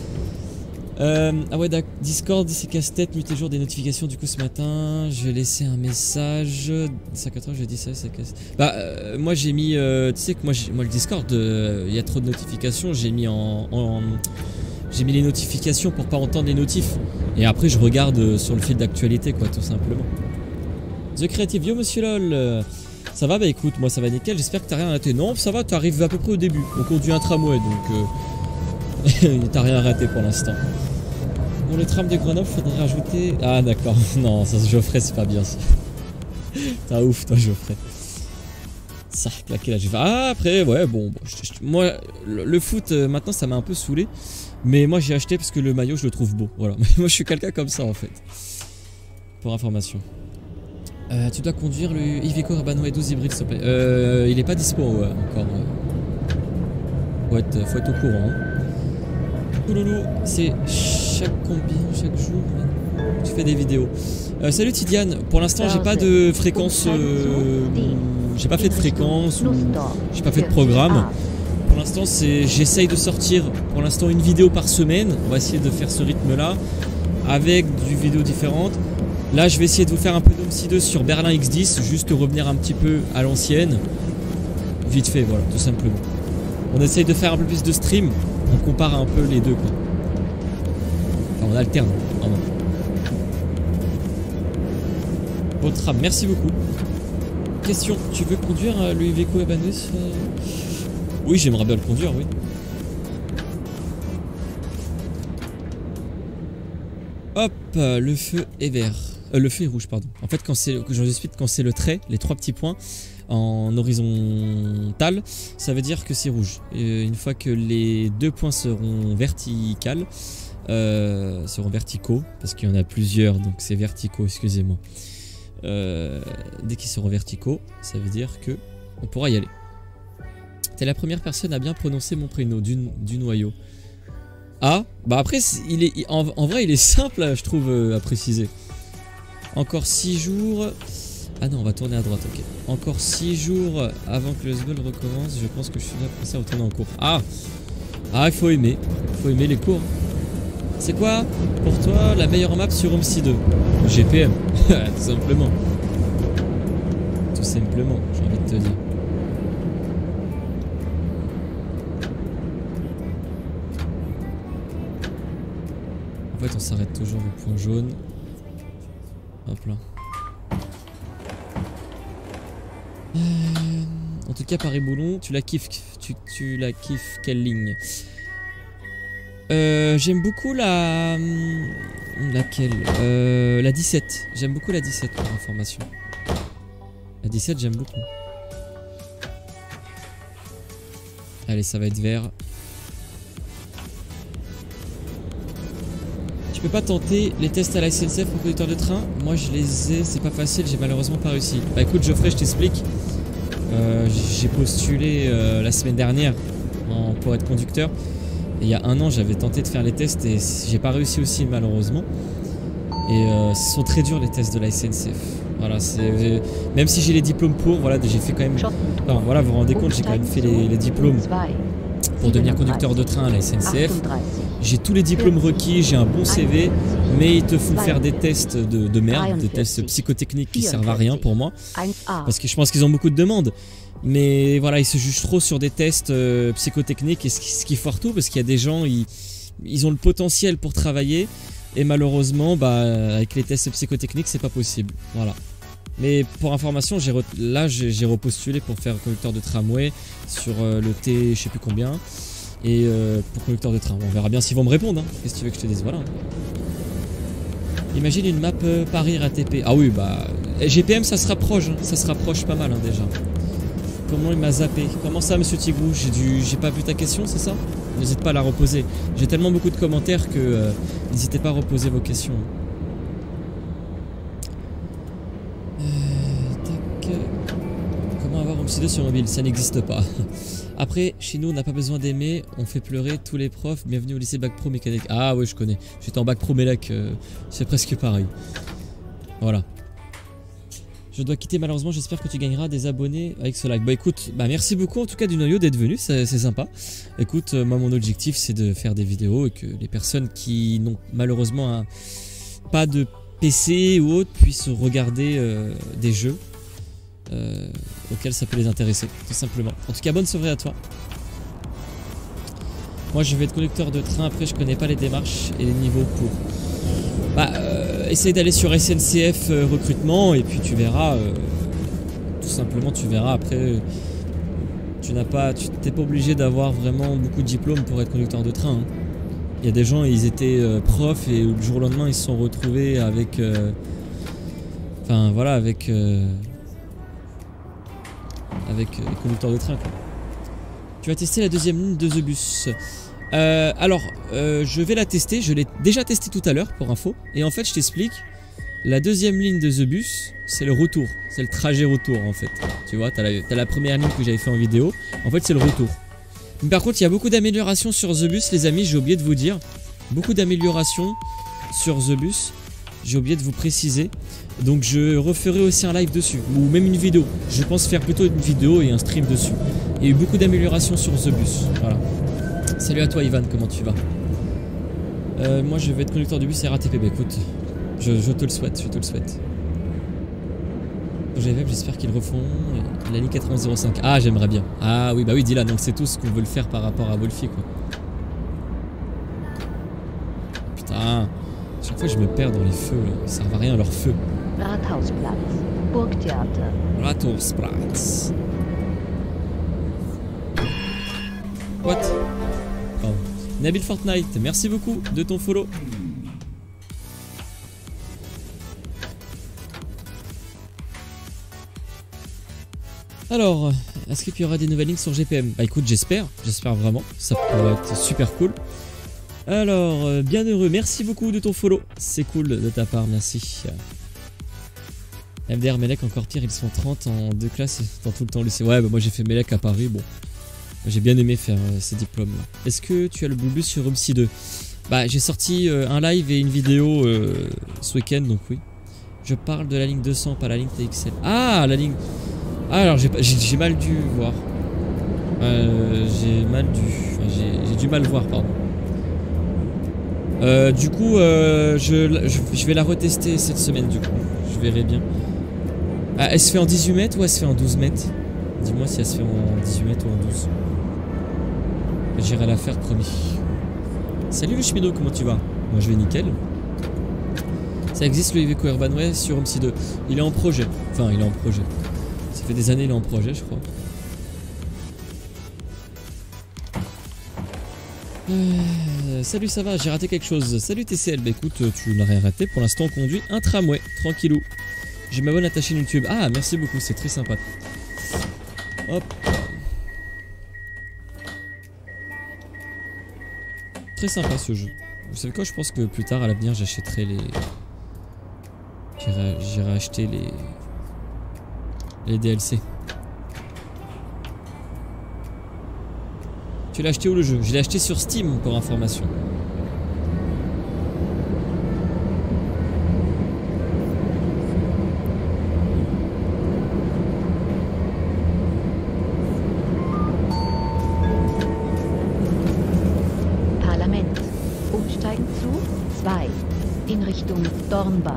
Ah ouais, Discord, c'est casse-tête, nuit et jour des notifications. Du coup, ce matin, je vais laisser un message. 54 heures, j'ai dit ça, c'est casse. Bah, moi j'ai mis. Tu sais que moi le Discord, il y a trop de notifications. J'ai mis j'ai mis les notifications pour pas entendre les notifs. Et après, je regarde sur le fil d'actualité, quoi, tout simplement. The Creative, yo monsieur LOL, ça va? Bah écoute, moi ça va nickel, j'espère que t'as rien raté. Non, ça va, t'arrives à peu près au début. On conduit un tramway donc t'as rien raté pour l'instant. Pour le tram de Grenoble, faudrait rajouter... Ah d'accord, non, ça Geoffrey c'est pas bien ça. T'as ouf toi Geoffrey. Ça a claqué là, j'ai fait... Ah après, ouais bon, moi le foot maintenant ça m'a un peu saoulé. Mais moi j'ai acheté parce que le maillot je le trouve beau, voilà. Moi je suis quelqu'un comme ça en fait. Pour information. Tu dois conduire le Iveco Urbano 12 hybride s'il te plaît. Il est pas dispo encore. Faut être au courant. Hein. Ouloulou, c'est chaque jour tu fais des vidéos. Salut Tidiane, pour l'instant j'ai pas de fréquence. J'ai pas fait de fréquence ou j'ai pas fait de programme. Pour l'instant j'essaye de sortir pour l'instant une vidéo par semaine. On va essayer de faire ce rythme là avec du vidéo différente. Là je vais essayer de vous faire un peu d'OMSI 2 sur Berlin X10, juste revenir un petit peu à l'ancienne. Vite fait, voilà, tout simplement. On essaye de faire un peu plus de stream. On compare un peu les deux, quoi. Enfin, on alterne, vraiment. Votre âme, merci beaucoup. Question, tu veux conduire le Iveco Ebanus? Oui, j'aimerais bien le conduire, oui. Hop, le feu est vert. Le feu est rouge, pardon. En fait, quand c'est, je vous explique, quand c'est le trait, les 3 petits points en horizontal, ça veut dire que c'est rouge. Et une fois que les 2 points seront verticaux, parce qu'il y en a plusieurs, donc c'est verticaux, excusez-moi. Dès qu'ils seront verticaux, ça veut dire que on pourra y aller. T'es la première personne à bien prononcer mon prénom du noyau. Ah, bah après, en vrai, il est simple, je trouve, à préciser. Encore 6 jours... Ah non, on va tourner à droite, ok. Encore 6 jours avant que le Sbul recommence, je pense que je suis là pour ça, retourner en cours. Ah, il faut aimer. Il faut aimer les cours. C'est quoi, pour toi, la meilleure map sur OMSI 2? GPM, tout simplement. Tout simplement, j'ai envie de te dire. En fait, on s'arrête toujours au point jaune. Hop là. En tout cas, Paris-Boulon, tu la kiffes. Tu la kiffes quelle ligne? J'aime beaucoup la... Laquelle? La 17. J'aime beaucoup la 17 pour information. La 17, j'aime beaucoup. Allez, ça va être vert. Tu peux pas tenter les tests à la SNCF pour conducteur de train? Moi, je les ai, c'est pas facile, j'ai malheureusement pas réussi. Bah écoute, Geoffrey, je t'explique. J'ai postulé la semaine dernière pour être conducteur. Et il y a 1 an, j'avais tenté de faire les tests et j'ai pas réussi aussi, malheureusement. Et ce sont très durs les tests de la SNCF. Voilà, c'est même si j'ai les diplômes pour, voilà, j'ai fait quand même. Enfin, voilà, vous vous rendez compte, j'ai quand même fait les diplômes pour devenir conducteur de train à la SNCF. J'ai tous les diplômes requis, j'ai un bon CV, mais ils te font faire des tests de merde, des tests psychotechniques qui servent à rien pour moi, parce que je pense qu'ils ont beaucoup de demandes. Mais voilà, ils se jugent trop sur des tests psychotechniques, et ce qui foire tout, parce qu'il y a des gens, ils ont le potentiel pour travailler, et malheureusement, bah, avec les tests psychotechniques, c'est pas possible. Voilà. Mais pour information, j'ai repostulé pour faire conducteur de tramway sur le T, je sais plus combien. Et pour conducteur de train, on verra bien s'ils vont me répondre, hein. Qu'est-ce que tu veux que je te dise, voilà. Imagine une map Paris RATP. Ah oui, bah GPM, ça se rapproche, hein. Ça se rapproche pas mal, hein, déjà. Comment il m'a zappé? Comment ça, monsieur Tigrou? J'ai pas vu ta question, c'est ça? N'hésite pas à la reposer. J'ai tellement beaucoup de commentaires que n'hésitez pas à reposer vos questions. Tac. Comment avoir OMSI 2 sur mobile? Ça n'existe pas. Après, chez nous, on n'a pas besoin d'aimer, on fait pleurer tous les profs. Bienvenue au lycée Bac Pro Mécanique. Ah oui, je connais. J'étais en Bac Pro Mélac, c'est presque pareil. Voilà. Je dois quitter malheureusement, j'espère que tu gagneras des abonnés avec ce like. Bah écoute, bah merci beaucoup en tout cas du noyau d'être venu, c'est sympa. Écoute, moi mon objectif c'est de faire des vidéos et que les personnes qui n'ont malheureusement pas de PC ou autre puissent regarder des jeux. Auxquels ça peut les intéresser, tout simplement. En tout cas, bonne soirée à toi. Moi, je vais être conducteur de train. Après, je connais pas les démarches et les niveaux pour. Bah, essaye d'aller sur SNCF recrutement et puis tu verras. Tout simplement, tu verras. Après, tu t'es pas obligé d'avoir vraiment beaucoup de diplômes pour être conducteur de train. Hein. Il y a des gens, ils étaient profs et le jour au lendemain, ils se sont retrouvés avec. Enfin, voilà, avec conducteur de train, quoi. Tu vas tester la deuxième ligne de The Bus. Alors, je vais la tester. Je l'ai déjà testé tout à l'heure pour info. Et en fait, je t'explique. La deuxième ligne de The Bus, c'est le retour. C'est le trajet retour, en fait. Tu vois, t'as la première ligne que j'avais fait en vidéo. En fait, c'est le retour. Mais par contre, il y a beaucoup d'améliorations sur The Bus, les amis. J'ai oublié de vous dire. Beaucoup d'améliorations sur The Bus. J'ai oublié de vous préciser. Donc je referai aussi un live dessus, ou même une vidéo. Je pense faire plutôt une vidéo et un stream dessus. Il y a eu beaucoup d'améliorations sur The Bus. Voilà. Salut à toi Ivan, comment tu vas? Moi je vais être conducteur de bus RATP. Bah écoute, je te le souhaite, je te le souhaite. Quand j'avais j'espère qu'ils refont la ligne 9105. Ah, j'aimerais bien. Ah oui, bah oui, dis là, donc c'est tout ce qu'on veut le faire par rapport à Wolfie, quoi. Putain, chaque fois je me perds dans les feux, là. Ils servent à rien leur feu. Rathausplatz, Burgtheater. Rathausplatz. What? Pardon. Nabil Fortnite, merci beaucoup de ton follow. Alors, est-ce qu'il y aura des nouvelles lignes sur GPM? Bah écoute, j'espère vraiment, ça pourrait être super cool. Alors, bien heureux, merci beaucoup de ton follow, c'est cool de ta part, merci. MDR, Melec, encore pire, ils sont 30 en 2 classes dans tout le temps lycée. Ouais, bah moi j'ai fait Melec à Paris, bon, j'ai bien aimé faire ces diplômes là. Est-ce que tu as le boubus sur Rumsy 2? Bah j'ai sorti un live et une vidéo ce week-end, donc oui. Je parle de la ligne 200, pas la ligne TXL. Ah, la ligne... Ah, alors j'ai mal dû voir. J'ai du mal voir, pardon. Du coup, je vais la retester cette semaine, du coup. Je verrai bien. Ah, elle se fait en 18 mètres ou elle se fait en 12 mètres? Dis-moi si elle se fait en 18 mètres ou en 12. J'irai la faire, promis. Salut le cheminot, comment tu vas? Moi je vais nickel. Ça existe le Iveco Urbanway sur Rumsy 2. Il est en projet. Enfin, il est en projet. Ça fait des années il est en projet, je crois. Salut, ça va? J'ai raté quelque chose. Salut TCL. Bah écoute, tu n'as rien raté. Pour l'instant, on conduit un tramway. Tranquillou. J'ai ma bonne attachée YouTube. Ah, merci beaucoup. C'est très sympa. Hop. Très sympa ce jeu. Vous savez quoi? Je pense que plus tard, à l'avenir, j'achèterai les... J'irai acheter les DLC. Tu l'as acheté où le jeu? Je l'ai acheté sur Steam pour information. Parlament. Umsteigen zu 2 in Richtung Dornbach.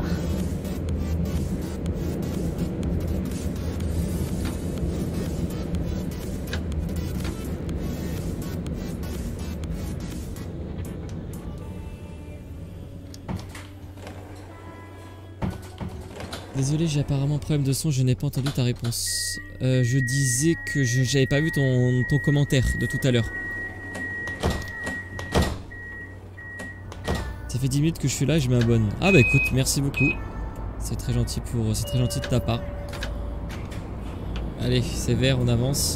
Désolé, j'ai apparemment un problème de son, je n'ai pas entendu ta réponse. Je disais que j'avais pas vu ton commentaire de tout à l'heure. Ça fait 10 minutes que je suis là et je m'abonne. Ah bah écoute, merci beaucoup. C'est très gentil de ta part. Allez, c'est vert, on avance.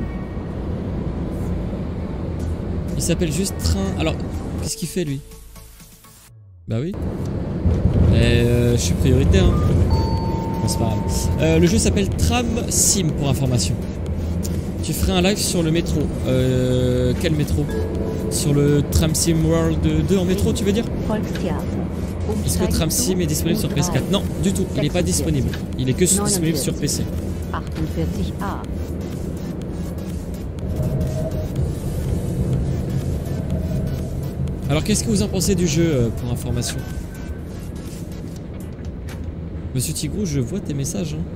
Il s'appelle juste Train... Alors, qu'est-ce qu'il fait lui? Bah oui. Je suis prioritaire, hein. Bon, c'est pas grave. Le jeu s'appelle Tram Sim pour information. Tu ferais un live sur le métro. Quel métro? Sur le Tram Sim World 2 en métro, tu veux dire? Est-ce que Tram Sim est disponible sur PS4? Non, du tout, il n'est pas disponible. Il est que disponible sur PC. 48A. Alors qu'est-ce que vous en pensez du jeu pour information? Monsieur Tigrou, je vois tes messages. Hein.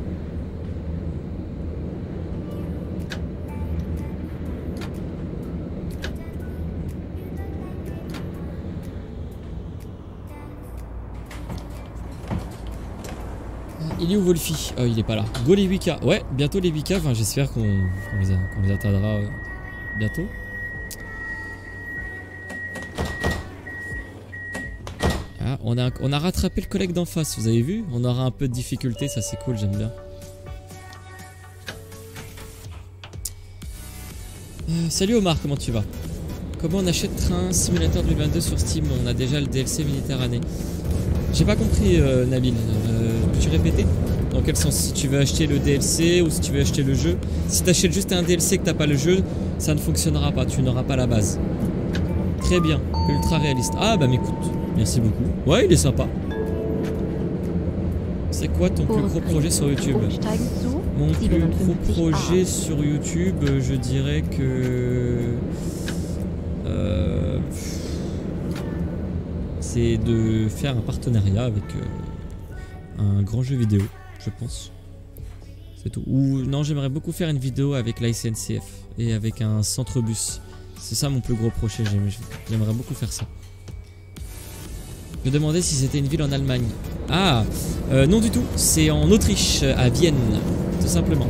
Il est où Wolfie? Oh, il est pas là. Go les 8K. Ouais, bientôt les 8K. Enfin, j'espère qu'on les atteindra bientôt. Ah, on a rattrapé le collègue d'en face, vous avez vu? On aura un peu de difficulté, ça c'est cool, j'aime bien. Salut Omar, comment tu vas? Comment on achète Train Simulator 2022 sur Steam? On a déjà le DLC Méditerranée. J'ai pas compris Nabil, peux-tu répéter? Dans quel sens? Si tu veux acheter le DLC ou si tu veux acheter le jeu? Si tu achètes juste un DLC et que t'as pas le jeu, ça ne fonctionnera pas, tu n'auras pas la base. Très bien, ultra réaliste. Ah bah m'écoute. Merci beaucoup. Ouais, il est sympa. C'est quoi ton plus gros projet sur YouTube? Mon plus gros projet sur YouTube, je dirais que... c'est de faire un partenariat avec un grand jeu vidéo, je pense. C'est tout. Ou non, j'aimerais beaucoup faire une vidéo avec la SNCF et avec un centre bus. C'est ça mon plus gros projet, j'aimerais beaucoup faire ça. Je me demandais si c'était une ville en Allemagne. Ah, non du tout, c'est en Autriche, à Vienne, tout simplement.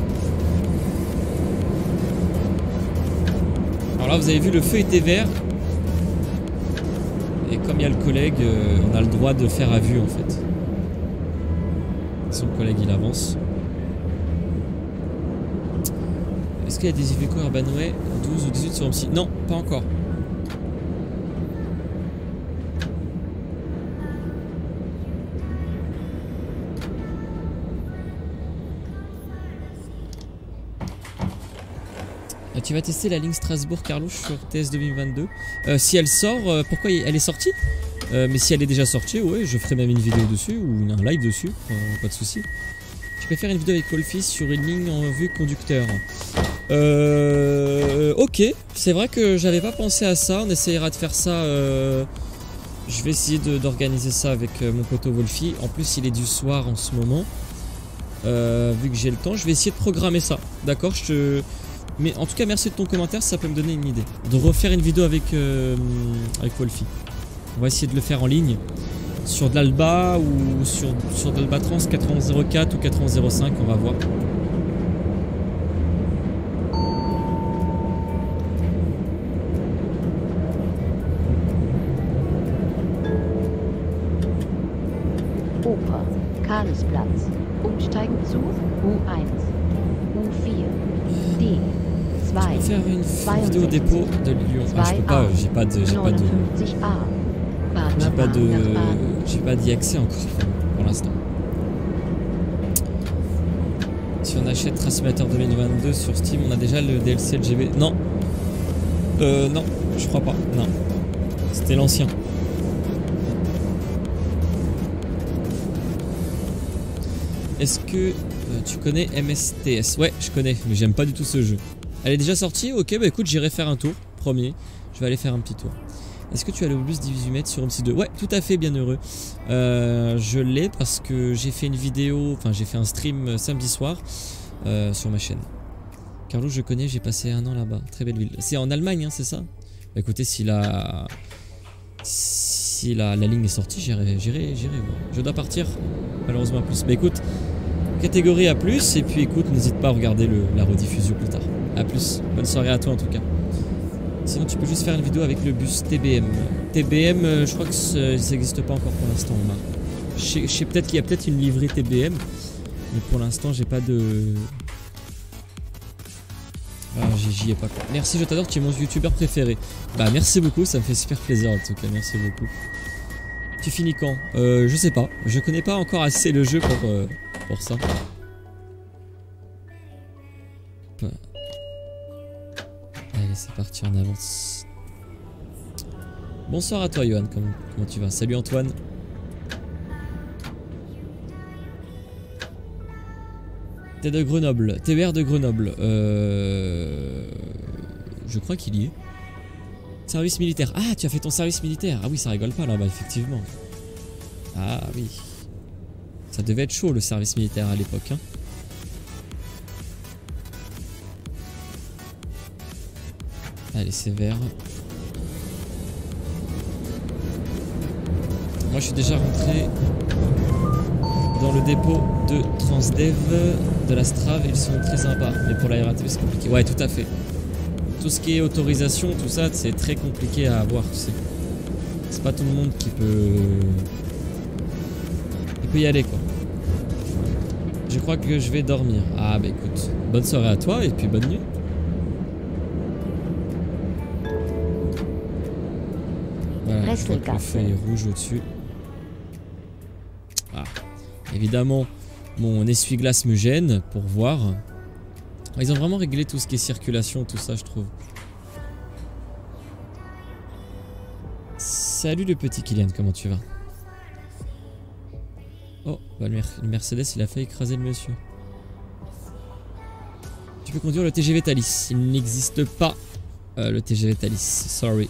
Alors là, vous avez vu, le feu était vert. Et comme il y a le collègue, on a le droit de faire à vue en fait. Son collègue il avance. Est-ce qu'il y a des Iveco Urbanway 12 ou 18 sur Omsi? Non, pas encore. Tu vas tester la ligne Strasbourg-Carlouche sur TS 2022. Si elle sort, pourquoi elle est sortie? Mais si elle est déjà sortie, ouais, je ferai même une vidéo dessus ou un live dessus, pas de souci. Je peux faire une vidéo avec Wolfie sur une ligne en vue conducteur. Ok, c'est vrai que j'avais pas pensé à ça. On essayera de faire ça. Je vais essayer d'organiser ça avec mon poteau Wolfie. En plus, il est du soir en ce moment. Vu que j'ai le temps, je vais essayer de programmer ça. D'accord, mais en tout cas, merci de ton commentaire, ça peut me donner une idée. De refaire une vidéo avec Wolfie. On va essayer de le faire en ligne. Sur de l'Alba ou sur de l'Albatran 8004 ou 8005, on va voir. Oper, Karlsplatz. Umsteigen zu U1, U4, D, 2, Je peux faire une vidéo au dépôt de Lyon. Ah, je peux pas, j'ai pas d'y accès encore pour l'instant. Si on achète Transformateur 2022 sur Steam, on a déjà le DLC LGB. Non. Non, je crois pas. Non. C'était l'ancien. Est-ce que tu connais MSTS? Ouais, je connais, mais j'aime pas du tout ce jeu. Elle est déjà sortie? Ok, bah écoute, j'irai faire un tour. Premier, je vais aller faire un petit tour. Est-ce que tu as le bus 18 mètres sur MC2? Ouais, tout à fait, bien heureux. Je l'ai parce que j'ai fait une vidéo, enfin j'ai fait un stream samedi soir sur ma chaîne. Carlo, je connais, j'ai passé un an là-bas. Très belle ville. C'est en Allemagne, hein, c'est ça? Bah écoutez, si la ligne est sortie, j'irai voir. Je dois partir, malheureusement à plus. Bah écoute, catégorie A+, et puis écoute, n'hésite pas à regarder la rediffusion plus tard. A plus, bonne soirée à toi en tout cas. Sinon tu peux juste faire une vidéo avec le bus TBM. TBM, je crois que ça n'existe pas encore pour l'instant, Omar. Je sais peut-être qu'il y a peut-être une livrée TBM, mais pour l'instant j'ai pas de... Ah, j'y ai pas quoi. Merci, je t'adore, tu es mon youtubeur préféré. Bah merci beaucoup, ça me fait super plaisir en tout cas, merci beaucoup. Tu finis quand? Je sais pas, je connais pas encore assez le jeu pour ça. Allez, c'est parti, on avance. Bonsoir à toi, Johan, comment tu vas? Salut Antoine. T'es de Grenoble, TBR de Grenoble. Je crois qu'il y est. Service militaire. Ah, tu as fait ton service militaire. Ah oui, ça rigole pas là-bas, effectivement. Ah oui. Ça devait être chaud le service militaire à l'époque, hein. Allez, c'est vert. Moi, je suis déjà rentré dans le dépôt de Transdev de la Strave. Ils sont très sympas. Mais pour la RATP, c'est compliqué. Ouais, tout à fait. Tout ce qui est autorisation, tout ça, c'est très compliqué à avoir, tu sais. C'est pas tout le monde qui peut y aller, quoi. Je crois que je vais dormir. Ah bah écoute, bonne soirée à toi et puis bonne nuit. Voilà, je vois que le feu est rouge au-dessus. Ah, évidemment, mon essuie-glace me gêne pour voir. Ils ont vraiment réglé tout ce qui est circulation, tout ça, je trouve. Salut le petit Kylian, comment tu vas? Oh, bah le Mercedes, il a failli écraser le monsieur. Tu peux conduire le TGV Thalys. Il n'existe pas le TGV Thalys, sorry.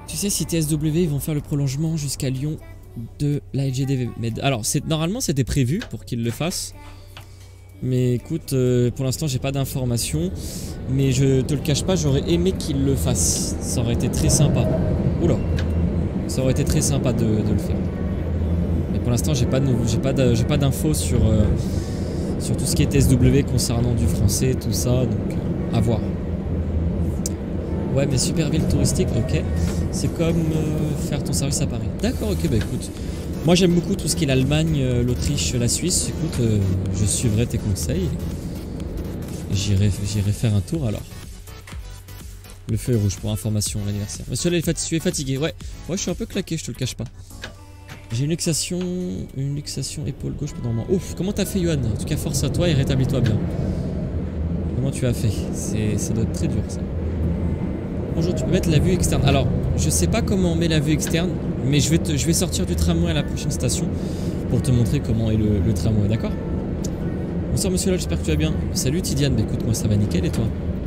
Tu sais si TSW ils vont faire le prolongement jusqu'à Lyon de la LGDV. Mais alors normalement c'était prévu pour qu'ils le fassent. Mais écoute, pour l'instant j'ai pas d'informations. Mais je te le cache pas, j'aurais aimé qu'ils le fassent. Ça aurait été très sympa. Oula. Ça aurait été très sympa de le faire. Mais pour l'instant j'ai pas d'infos sur tout ce qui est TSW concernant du français, tout ça. Donc à voir. Ouais, mais super ville touristique, ok. C'est comme faire ton service à Paris. D'accord, ok, bah écoute. Moi j'aime beaucoup tout ce qui est l'Allemagne, l'Autriche, la Suisse. Écoute, je suivrai tes conseils. J'irai faire un tour alors. Le feu est rouge pour information, l'anniversaire. Monsieur, tu es fatigué, ouais. Ouais, je suis un peu claqué, je te le cache pas. J'ai une luxation épaule gauche pendant un moment. Ouf, comment t'as fait, Johan? En tout cas, force à toi et rétablis-toi bien. Comment tu as fait? Ça doit être très dur, ça. Bonjour, tu peux mettre la vue externe. Alors, je sais pas comment on met la vue externe, mais je vais sortir du tramway à la prochaine station pour te montrer comment est le tramway, d'accord? Bonsoir monsieur Lol, j'espère que tu vas bien. Salut Tidiane, bah écoute, moi ça va nickel et toi?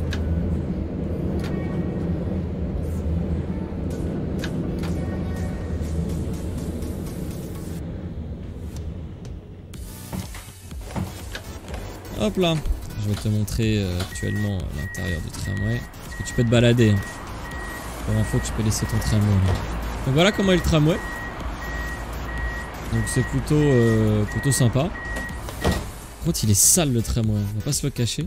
Hop là, je vais te montrer actuellement l'intérieur du tramway. Parce que tu peux te balader. Hein. Pour info, tu peux laisser ton tramway. Là. Donc voilà comment est le tramway. Donc c'est plutôt sympa. Par contre, il est sale le tramway, on va pas se le cacher.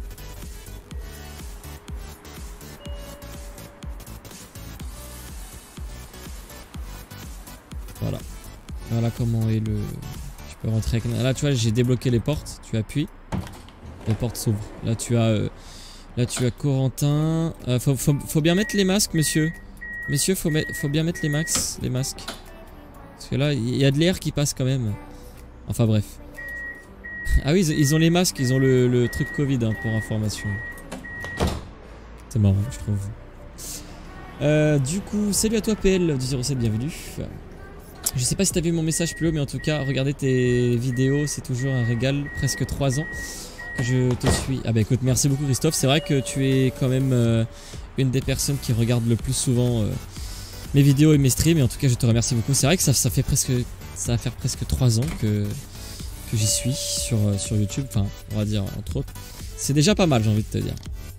Voilà. Voilà comment est le... Tu peux rentrer avec... Là, tu vois, j'ai débloqué les portes. Tu appuies. Les portes s'ouvrent. Là, tu as Corentin. Faut bien mettre les masques, monsieur. Messieurs, faut bien mettre les masques. Parce que là, il y a de l'air qui passe quand même. Enfin bref. Ah oui, ils ont les masques, ils ont le truc Covid hein, pour information. C'est marrant, je trouve. Du coup, salut à toi PL du 07, bienvenue. Je sais pas si t'as vu mon message plus haut, mais en tout cas, regarder tes vidéos, c'est toujours un régal. Presque 3 ans que je te suis. Ah bah écoute, merci beaucoup Christophe. C'est vrai que tu es quand même une des personnes qui regarde le plus souvent mes vidéos et mes streams. Et en tout cas, je te remercie beaucoup. C'est vrai que ça va faire presque 3 ans que j'y suis sur YouTube, enfin on va dire entre autres. C'est déjà pas mal, j'ai envie de te dire.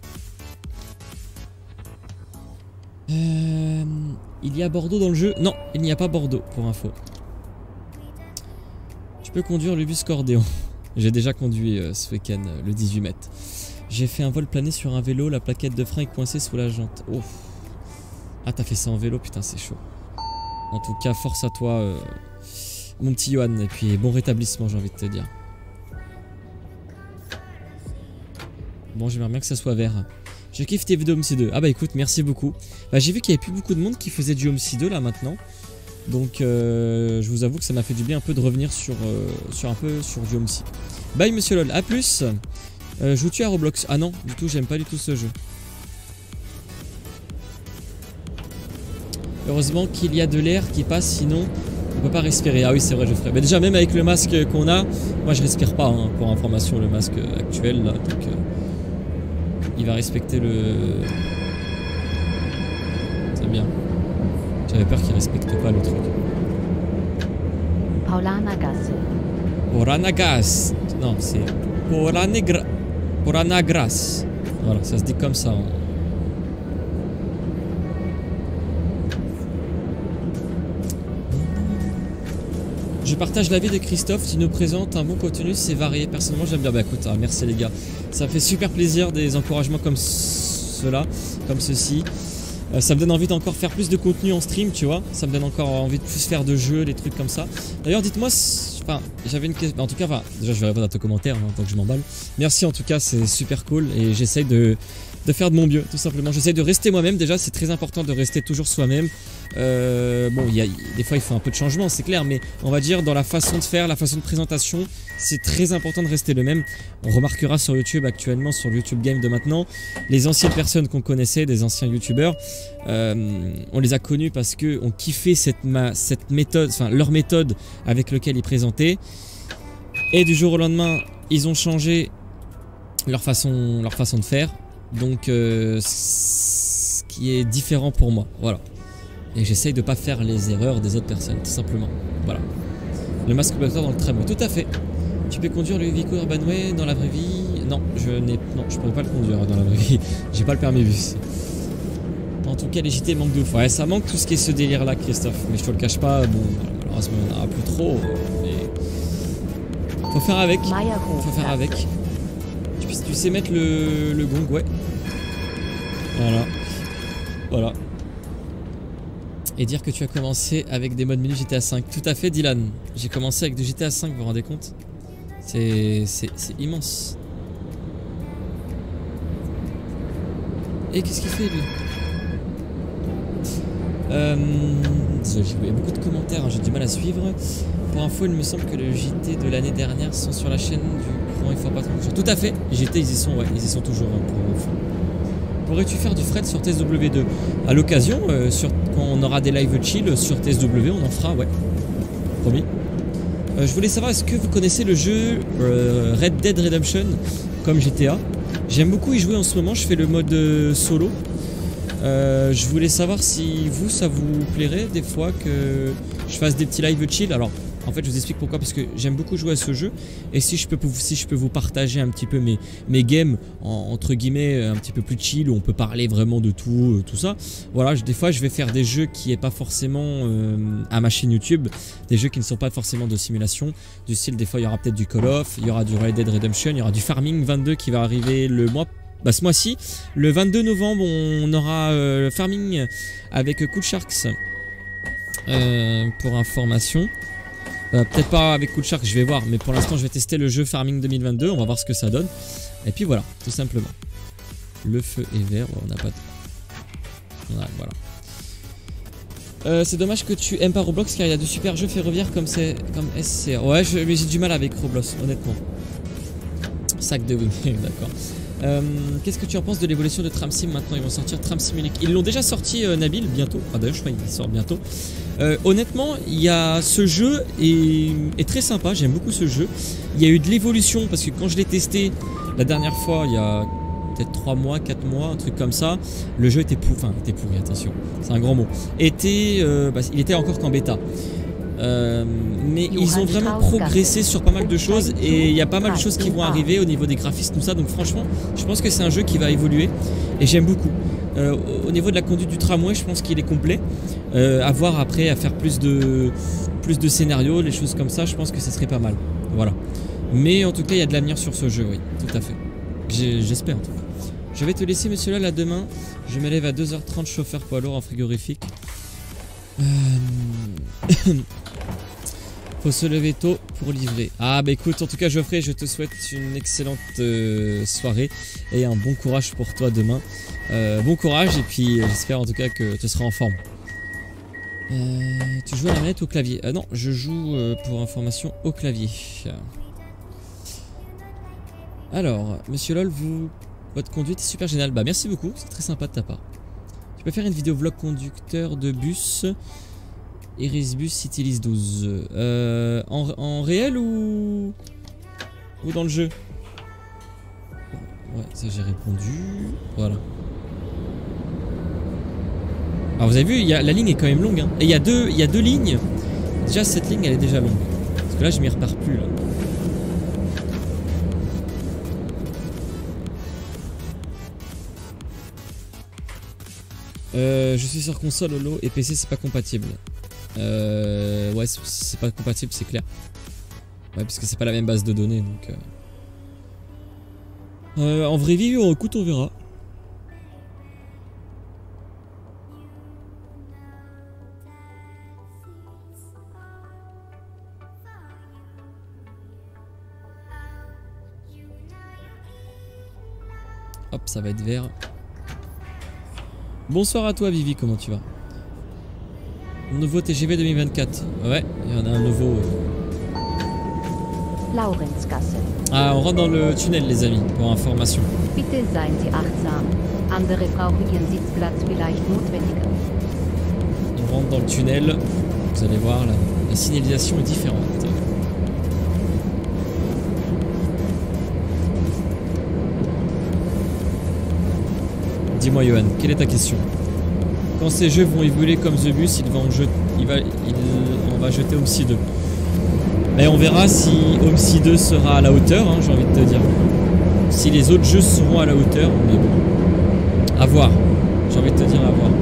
Il y a Bordeaux dans le jeu? Non, il n'y a pas Bordeaux pour info. Tu peux conduire le bus Cordéon. J'ai déjà conduit ce week-end le 18 mai. J'ai fait un vol plané sur un vélo, la plaquette de frein est coincée sous la jante. Oh. Ah t'as fait ça en vélo, putain c'est chaud. En tout cas force à toi mon petit Johan, et puis bon rétablissement j'ai envie de te dire. Bon j'aimerais bien que ça soit vert. Je kiffe tes vidéos OMC 2. Ah bah écoute merci beaucoup. Bah, j'ai vu qu'il n'y avait plus beaucoup de monde qui faisait du OMC 2 là maintenant. Donc je vous avoue que ça m'a fait du bien un peu de revenir sur du OMC. Bye monsieur LOL, à plus. Joues-tu à Roblox? Ah non du tout, j'aime pas du tout ce jeu. Heureusement qu'il y a de l'air qui passe, sinon on peut pas respirer. Ah oui c'est vrai je ferai. Mais déjà même avec le masque qu'on a, moi je respire pas hein, pour information le masque actuel là. Donc il va respecter le... C'est bien. J'avais peur qu'il respecte pas le truc. Paulanagasse. Poranagas. Non c'est Poranagras. Voilà ça se dit comme ça. Hein. Je partage l'avis de Christophe, qui nous présente un bon contenu, c'est varié. Personnellement, j'aime bien. Bah écoute, hein, merci les gars. Ça me fait super plaisir des encouragements comme cela, comme ceci. Ça me donne envie d'encore faire plus de contenu en stream, tu vois. Ça me donne encore envie de plus faire de jeux, des trucs comme ça. D'ailleurs, dites-moi, enfin, j'avais une question. En tout cas, enfin, déjà, je vais répondre à ton commentaire, hein, tant que je m'emballe. Merci en tout cas, c'est super cool et j'essaye de faire de mon mieux, tout simplement. J'essaie de rester moi-même. Déjà, c'est très important de rester toujours soi-même. Bon, des fois, il faut un peu de changement, c'est clair, mais on va dire dans la façon de faire, la façon de présentation, c'est très important de rester le même. On remarquera sur YouTube actuellement, sur le YouTube Game de maintenant, les anciennes personnes qu'on connaissait, des anciens YouTubeurs, on les a connus parce que on kiffait cette méthode, enfin leur méthode avec laquelle ils présentaient. Et du jour au lendemain, ils ont changé leur façon de faire. Donc, ce qui est différent pour moi, voilà. Et j'essaye de pas faire les erreurs des autres personnes, tout simplement. Voilà. Le masque obligatoire dans le tramway, tout à fait. Tu peux conduire le Vico Urbanway dans la vraie vie? Non, je pourrais pas le conduire dans la vraie vie. J'ai pas le permis bus. En tout cas, les JT manquent de ouf. Ouais, ça manque tout ce qui est ce délire là, Christophe. Mais je te le cache pas, bon, malheureusement, il n'y en aura plus trop. Mais faut faire avec. Faut faire avec. Tu sais mettre le gong, ouais. Voilà. Voilà. Et dire que tu as commencé avec des modes menu GTA 5. Tout à fait, Dylan. J'ai commencé avec du GTA 5, vous vous rendez compte? C'est immense. Et qu'est-ce qu'il fait, lui? Désolé, il y a beaucoup de commentaires, hein, j'ai du mal à suivre. Pour info, il me semble que le JT de l'année dernière sont sur la chaîne du Grand Effort Patron. Tout à fait, JT, ils y sont, ouais, ils y sont toujours, hein, pour info. Pourrais-tu faire du fret sur TSW2? À l'occasion, quand on aura des live chill sur TSW, on en fera, ouais. Promis. Je voulais savoir, est-ce que vous connaissez le jeu Red Dead Redemption comme GTA? J'aime beaucoup y jouer en ce moment, je fais le mode solo. Je voulais savoir si vous, ça vous plairait des fois que je fasse des petits live chill. Alors, en fait, je vous explique pourquoi, parce que j'aime beaucoup jouer à ce jeu. Et si je peux vous partager un petit peu mes games, entre guillemets, un petit peu plus chill, où on peut parler vraiment de tout, tout ça. Voilà, des fois, je vais faire des jeux qui n'est pas forcément à ma chaîne YouTube. Des jeux qui ne sont pas forcément de simulation. Du style, des fois, il y aura peut-être du Call of, il y aura du Red Dead Redemption, il y aura du Farming 22 qui va arriver ce mois-ci. Le 22 novembre, on aura le Farming avec Cool Sharks pour information. Peut-être pas avec Cool Shark, je vais voir, mais pour l'instant je vais tester le jeu Farming 2022, on va voir ce que ça donne. Et puis voilà, tout simplement. Le feu est vert, on n'a pas de... Voilà. C'est dommage que tu aimes pas Roblox car il y a de super jeux ferroviaires comme SCR. Ouais, mais j'ai du mal avec Roblox, honnêtement. Sac de wing, d'accord. Qu'est-ce que tu en penses de l'évolution de Tram Sim maintenant? Ils vont sortir Tram Sim Elite. Ils l'ont déjà sorti, Nabil, bientôt. Ah d'ailleurs je crois qu'il sort bientôt. Honnêtement, il y a ce jeu est très sympa, j'aime beaucoup ce jeu. Il y a eu de l'évolution parce que quand je l'ai testé la dernière fois, il y a peut-être 3 mois, 4 mois, un truc comme ça, le jeu était pourri, attention, c'est un grand mot. Il était encore qu'en bêta. Mais ils ont vraiment progressé sur pas mal de choses et il y a pas mal de choses qui vont arriver au niveau des graphismes, tout ça. Donc franchement, je pense que c'est un jeu qui va évoluer et j'aime beaucoup. Au niveau de la conduite du tramway, je pense qu'il est complet. À voir après, à faire plus de scénarios, les choses comme ça, je pense que ça serait pas mal. Voilà. Mais en tout cas, il y a de l'avenir sur ce jeu, oui, tout à fait. J'espère en tout cas. Je vais te laisser, monsieur là, demain. Je m'élève à 2h30, chauffeur poids lourd en frigorifique. Faut se lever tôt pour livrer. Ah bah écoute, en tout cas Geoffrey, je te souhaite une excellente soirée et un bon courage pour toi demain. Bon courage et puis j'espère en tout cas que tu seras en forme. Tu joues à la manette ou au clavier? Non, je joue pour information au clavier. Alors, monsieur LOL, votre conduite est super géniale. Bah merci beaucoup, c'est très sympa de ta part. Tu peux faire une vidéo vlog conducteur de bus Irisbus Citylis 12. En réel ou dans le jeu? Ouais, ça j'ai répondu. Voilà. Alors vous avez vu, la ligne est quand même longue. Hein. Et il y a deux lignes. Déjà cette ligne elle est déjà longue. Parce que là je m'y repars plus là. Je suis sur console Holo et PC c'est pas compatible. Ouais, c'est pas compatible, c'est clair. Ouais, parce que c'est pas la même base de données donc. En vraie vie, écoute, on verra. Hop, ça va être vert. Bonsoir à toi Vivi, comment tu vas? Nouveau TGV 2024. Ouais, il y en a un nouveau. Laurenzgasse. Ah, on rentre dans le tunnel les amis, pour information. Bitte seien Sie achtsam. Andere brauchen Ihren Sitzplatz vielleicht notwendiger. On rentre dans le tunnel. Vous allez voir, la signalisation est différente. Dis-moi Johan, quelle est ta question? quand ces jeux vont évoluer comme The Bus, on va jeter Homesy 2. Mais on verra si Homesy 2 sera à la hauteur, hein, j'ai envie de te dire. Si les autres jeux seront à la hauteur, mais bon. À voir. J'ai envie de te dire à voir.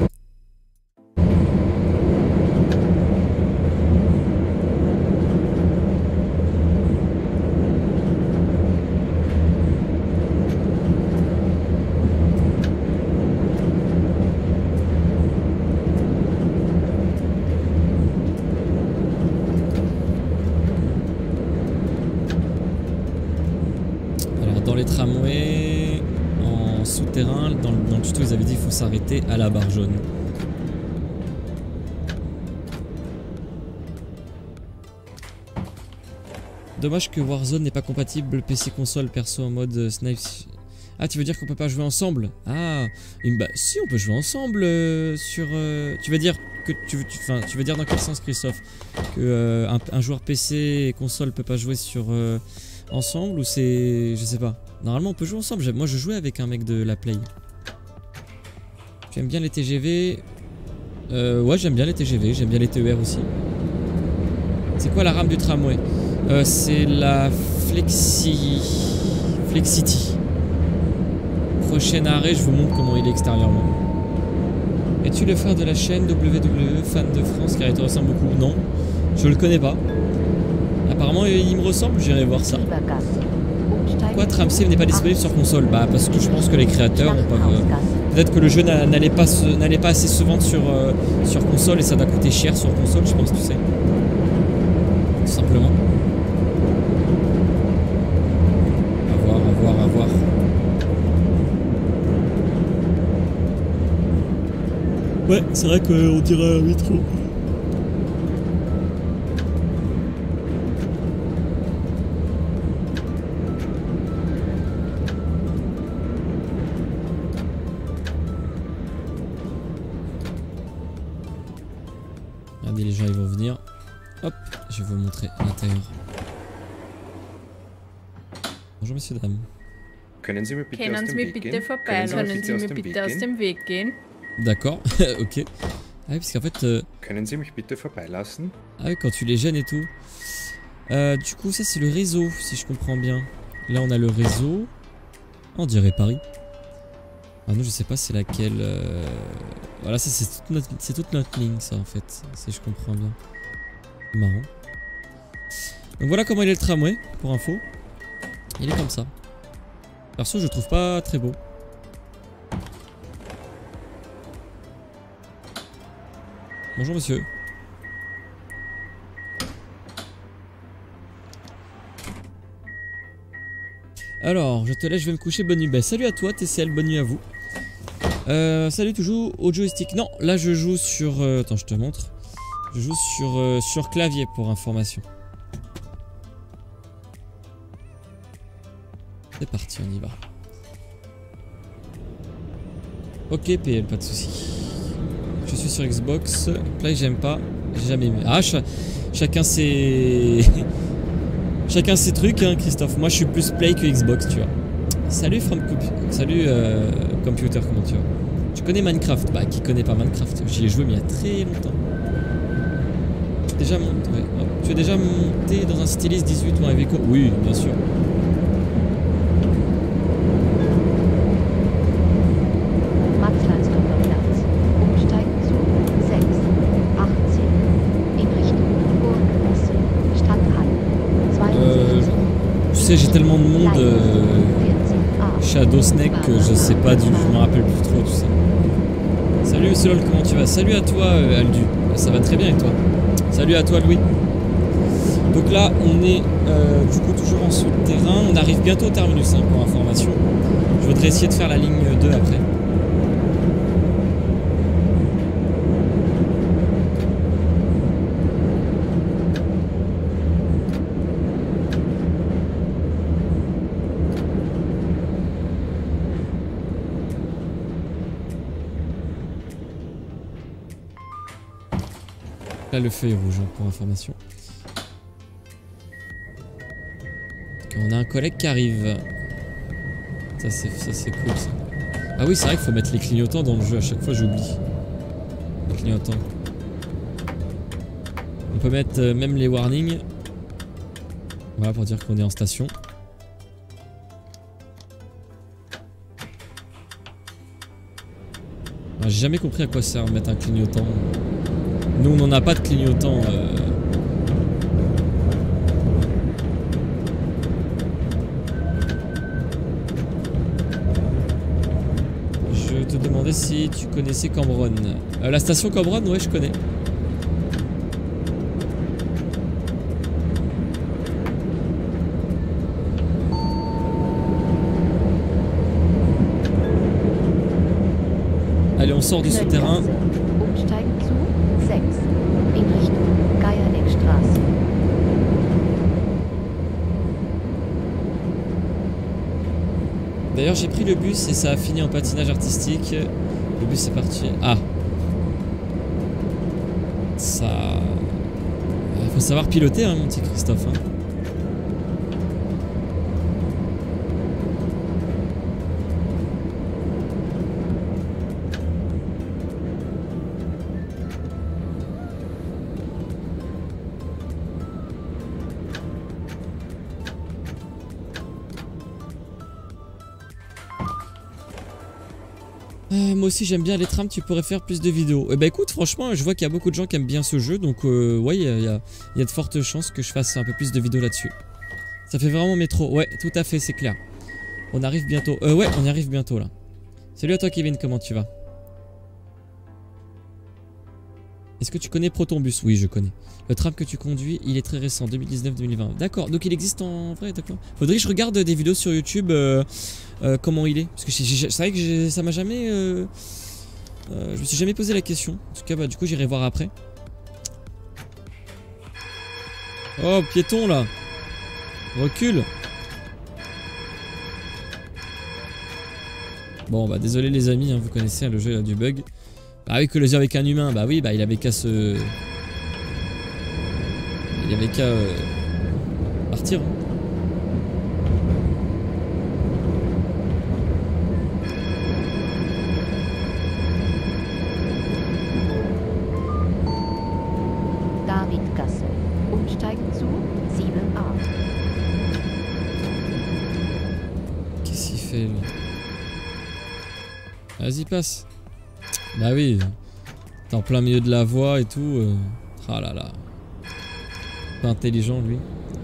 Tramway en souterrain, dans le tuto ils avaient dit qu'il faut s'arrêter à la barre jaune. Dommage que Warzone n'est pas compatible PC console perso en mode snipe. Ah, tu veux dire qu'on peut pas jouer ensemble? Ah, bah si, on peut jouer ensemble sur... Tu veux dire que tu veux dire dans quel sens, Christophe? Que un joueur PC et console peut pas jouer sur ensemble, ou c'est... Je sais pas. Normalement on peut jouer ensemble. Moi je jouais avec un mec de la Play. J'aime bien les TGV. Ouais, j'aime bien les TGV, j'aime bien les TER aussi. C'est quoi la rame du tramway? C'est la Flexity. Prochain arrêt, je vous montre comment il est extérieurement. Es-tu le frère de la chaîne WWE Fan de France car il te ressemble beaucoup? Non, je le connais pas. Apparemment il me ressemble, j'irai voir ça. Pourquoi Tramsave n'est pas disponible sur console? Bah parce que je pense que les créateurs n'ont pas... Peut-être que le jeu n'allait pas assez se vendre sur console et ça doit coûter cher sur console, je pense, tu sais. Tout simplement. À voir. Ouais, c'est vrai qu'on dirait un métro. Regardez, les gens ils vont venir. Hop, je vais vous montrer l'intérieur. Bonjour messieurs, dames. Können Sie mir bitte aus dem Weg gehen? D'accord, ok. Ah oui, parce qu'en fait... Können Sie mich bitte vorbeilassen? Ah oui, quand tu les gênes et tout. Du coup, ça c'est le réseau, si je comprends bien. Là, on a le réseau. On dirait Paris. Ah non, je sais pas c'est laquelle... Voilà, ça c'est toute notre ligne, ça en fait. Si je comprends bien. C'est marrant. Donc voilà comment il est le tramway, pour info. Il est comme ça. Perso, je le trouve pas très beau. Bonjour monsieur. Alors, je te laisse, je vais me coucher, bonne nuit. Bah, salut à toi TCL, bonne nuit à vous. Salut, tu joues au joystick? Non, là je joue sur... attends, je te montre. Je joue sur clavier pour information. C'est parti, on y va. Ok PL, pas de soucis. Je suis sur Xbox. Play, j'aime pas. J'ai jamais aimé. Ah, chacun ses... chacun ses trucs, hein, Christophe. Moi, je suis plus Play que Xbox, tu vois. Salut, salut, Computer, comment tu vas? Tu connais Minecraft? Bah, qui connaît pas Minecraft? J'y ai joué, mais il y a très longtemps. Tu es déjà monté, ouais. Tu es déjà monté dans un styliste 18 ou un Iveco? Oui, bien sûr. J'ai tellement de monde Shadow Snake que je sais pas je me rappelle plus trop, tu sais. Salut Solol, comment tu vas? Salut à toi Aldu, ça va très bien et toi? Salut à toi Louis. Donc là on est du coup toujours en souterrain, on arrive bientôt au terminus, hein, pour information. Je voudrais essayer de faire la ligne 2 après. Là le feu est rouge, hein, pour information. On a un collègue qui arrive. Ça c'est cool ça. Ah oui, c'est vrai qu'il faut mettre les clignotants dans le jeu, à chaque fois j'oublie. clignotant. On peut mettre même les warnings. Voilà pour dire qu'on est en station. J'ai jamais compris à quoi sert mettre un clignotant. Nous on n'en a pas de clignotant. Je te demandais si tu connaissais Cambronne. La station Cambronne, ouais je connais. Allez, on sort du souterrain. Umsteigen zu 6 in Richtung Geiereckstraße. D'ailleurs, j'ai pris le bus et ça a fini en patinage artistique. Le bus est parti. Ah. Ça... Il faut savoir piloter, hein, mon petit Christophe. Hein. Moi aussi j'aime bien les trams, tu pourrais faire plus de vidéos. Eh ben écoute, franchement, je vois qu'il y a beaucoup de gens qui aiment bien ce jeu, donc ouais, il y a de fortes chances que je fasse un peu plus de vidéos là-dessus. Ça fait vraiment métro, ouais, tout à fait, c'est clair. On arrive bientôt, ouais, on y arrive bientôt là. Salut à toi Kevin, comment tu vas? Est-ce que tu connais Protobus? Oui, je connais. Le tram que tu conduis, il est très récent, 2019-2020. D'accord, donc il existe en vrai, d'accord. Faudrait que je regarde des vidéos sur YouTube, comment il est. Parce que c'est vrai que ça m'a jamais... je me suis jamais posé la question. En tout cas, bah, du coup, j'irai voir après. Oh, piéton là. Recule. Bon, bah désolé les amis, hein, vous connaissez, hein, le jeu il a du bug. Bah oui, que le jeu avec un humain, bah oui, bah il avait qu'à se... Il avait qu'à partir. Hein. Davidgasse. Umsteigen zu 7a. Qu'est-ce qu'il fait lui? Vas-y, passe. Bah oui. T'es en plein milieu de la voie et tout. Ah là là. Pas intelligent lui.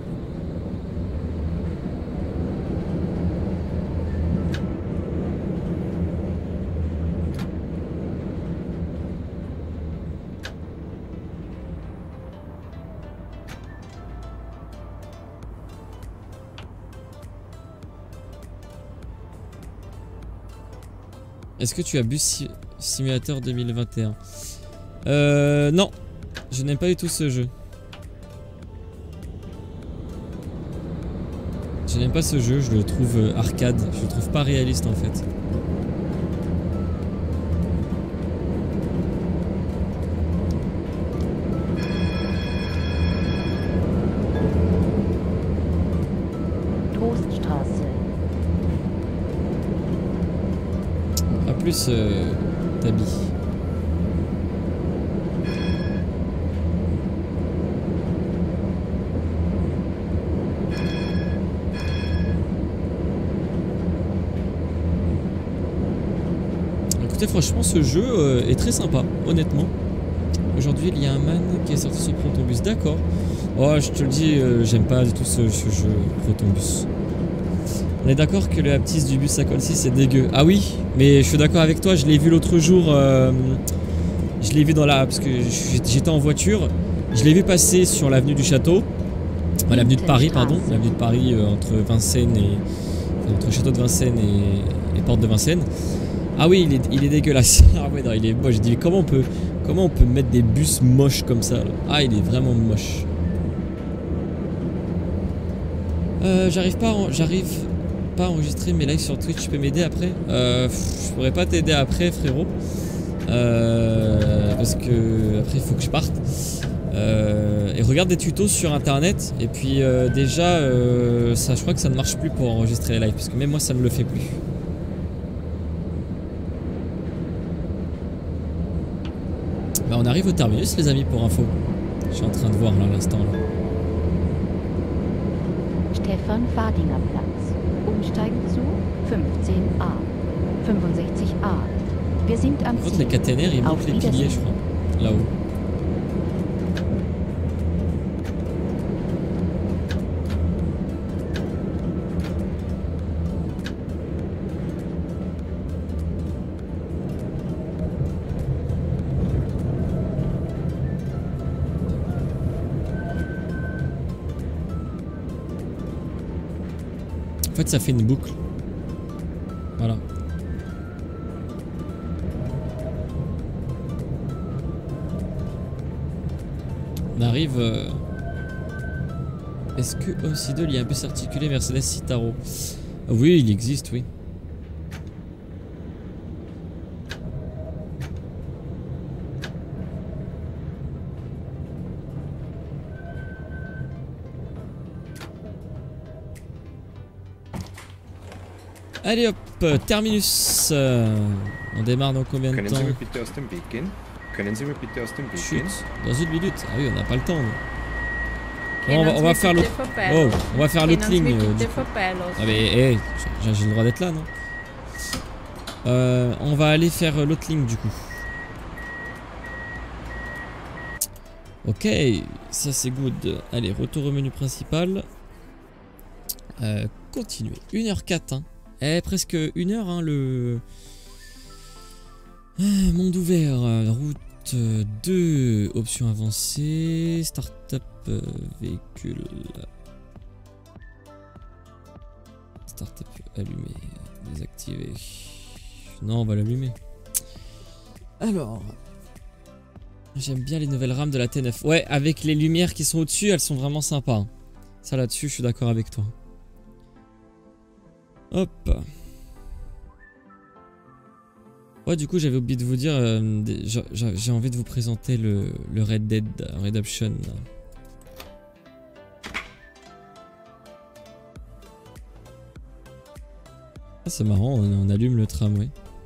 Est-ce que tu as Bus Simulator 2021? Non. Je n'aime pas du tout ce jeu. Je n'aime pas ce jeu, je le trouve arcade. Je le trouve pas réaliste en fait. Troststraße. Pas plus Tabi. Franchement ce jeu est très sympa, honnêtement. Aujourd'hui il y a un man qui est sorti sur Protobus, d'accord. Oh je te le dis, j'aime pas du tout ce jeu Protobus. On est d'accord que le aptis du bus 56 c'est dégueu. Ah oui, mais je suis d'accord avec toi, je l'ai vu l'autre jour, je l'ai vu dans la... parce que j'étais en voiture, je l'ai vu passer sur l'avenue du Château, enfin, l'avenue de Paris pardon, l'avenue de Paris entre Vincennes et... enfin, entre Château de Vincennes et Porte de Vincennes. Ah oui, il est dégueulasse. Ah ouais, non, il est moche. Je dis comment on peut mettre des bus moches comme ça là. Ah, il est vraiment moche. J'arrive pas à enregistrer mes lives sur Twitch. Tu peux m'aider après? Je pourrais pas t'aider après, frérot. Parce que après il faut que je parte. Et regarde des tutos sur internet. Et puis déjà, ça, je crois que ça ne marche plus pour enregistrer les lives. Parce que même moi, ça ne le fait plus. Bah on arrive au terminus les amis pour info. Je suis en train de voir là à l'instant là. Stefan Fadinger Platz. Umsteigen zu 15a. 65a. Wir sind am Par contre Ziel. les caténaires ils montent les piliers je crois. Là-haut. En fait ça fait une boucle. Voilà. On arrive... Est-ce que au Sidol il y a un bus articulé Mercedes Citaro? Oui, il existe, oui. Allez hop, terminus. On démarre dans combien de temps? Chut, dans une minute. Ah oui, on n'a pas le temps. Bon, on va faire l'autre. Oh, on va faire l'autre ligne. Ah mais j'ai le droit d'être là, non? On va aller faire l'autre ligne du coup. Ok, ça c'est good. Allez, retour au menu principal. Continuer. 1h04. Hein. Presque 1h hein, le monde ouvert. Route 2. Option avancée. Startup véhicule. Startup allumé. Désactivé. Non, on va l'allumer. Alors. J'aime bien les nouvelles rames de la T9. Ouais, avec les lumières qui sont au-dessus, elles sont vraiment sympas. Ça là-dessus, je suis d'accord avec toi. Hop. Ouais, du coup, j'avais oublié de vous dire, j'ai envie de vous présenter le Red Dead Redemption. Ah, c'est marrant, on allume le tramway.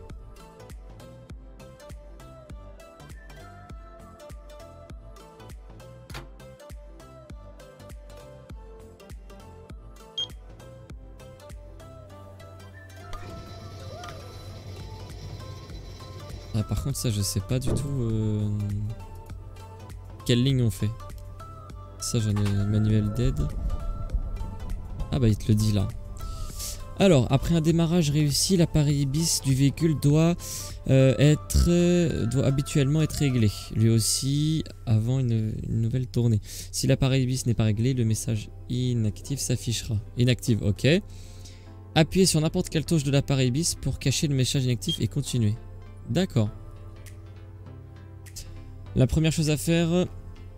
Ah, par contre ça je sais pas du tout quelle ligne on fait. Ça j'en ai manuel d'aide. Ah bah il te le dit là. Alors après un démarrage réussi, l'appareil bis du véhicule doit habituellement être réglé. Lui aussi avant une nouvelle tournée. Si l'appareil bis n'est pas réglé, le message inactif s'affichera. Inactive, ok. Appuyez sur n'importe quelle touche de l'appareil bis pour cacher le message inactif et continuer. D'accord. La première chose à faire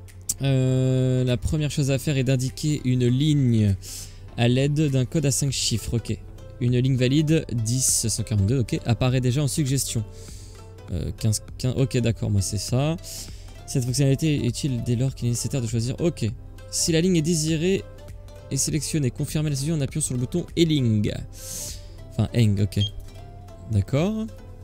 est d'indiquer une ligne à l'aide d'un code à 5 chiffres. Ok. Une ligne valide 10-142. Ok. Apparaît déjà en suggestion. 15. Ok, d'accord. Moi c'est ça. Cette fonctionnalité est utile dès lors qu'il est nécessaire de choisir. Ok. Si la ligne est désirée et sélectionnée, confirmez la décision en appuyant sur le bouton Eling. Enfin Eng. Ok. D'accord.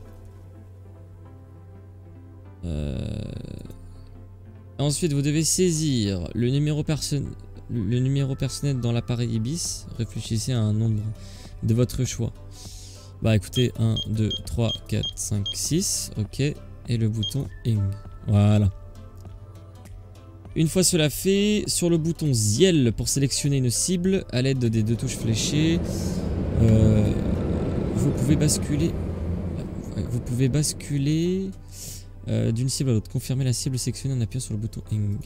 Ensuite, vous devez saisir le numéro personnel dans l'appareil IBIS. Réfléchissez à un nombre de votre choix. Bah écoutez, 1, 2, 3, 4, 5, 6. Ok. Et le bouton ING. Voilà. Une fois cela fait, sur le bouton Ziel pour sélectionner une cible à l'aide des 2 touches fléchées, vous pouvez basculer. D'une cible à l'autre. Confirmer la cible sélectionnée en appuyant sur le bouton ING.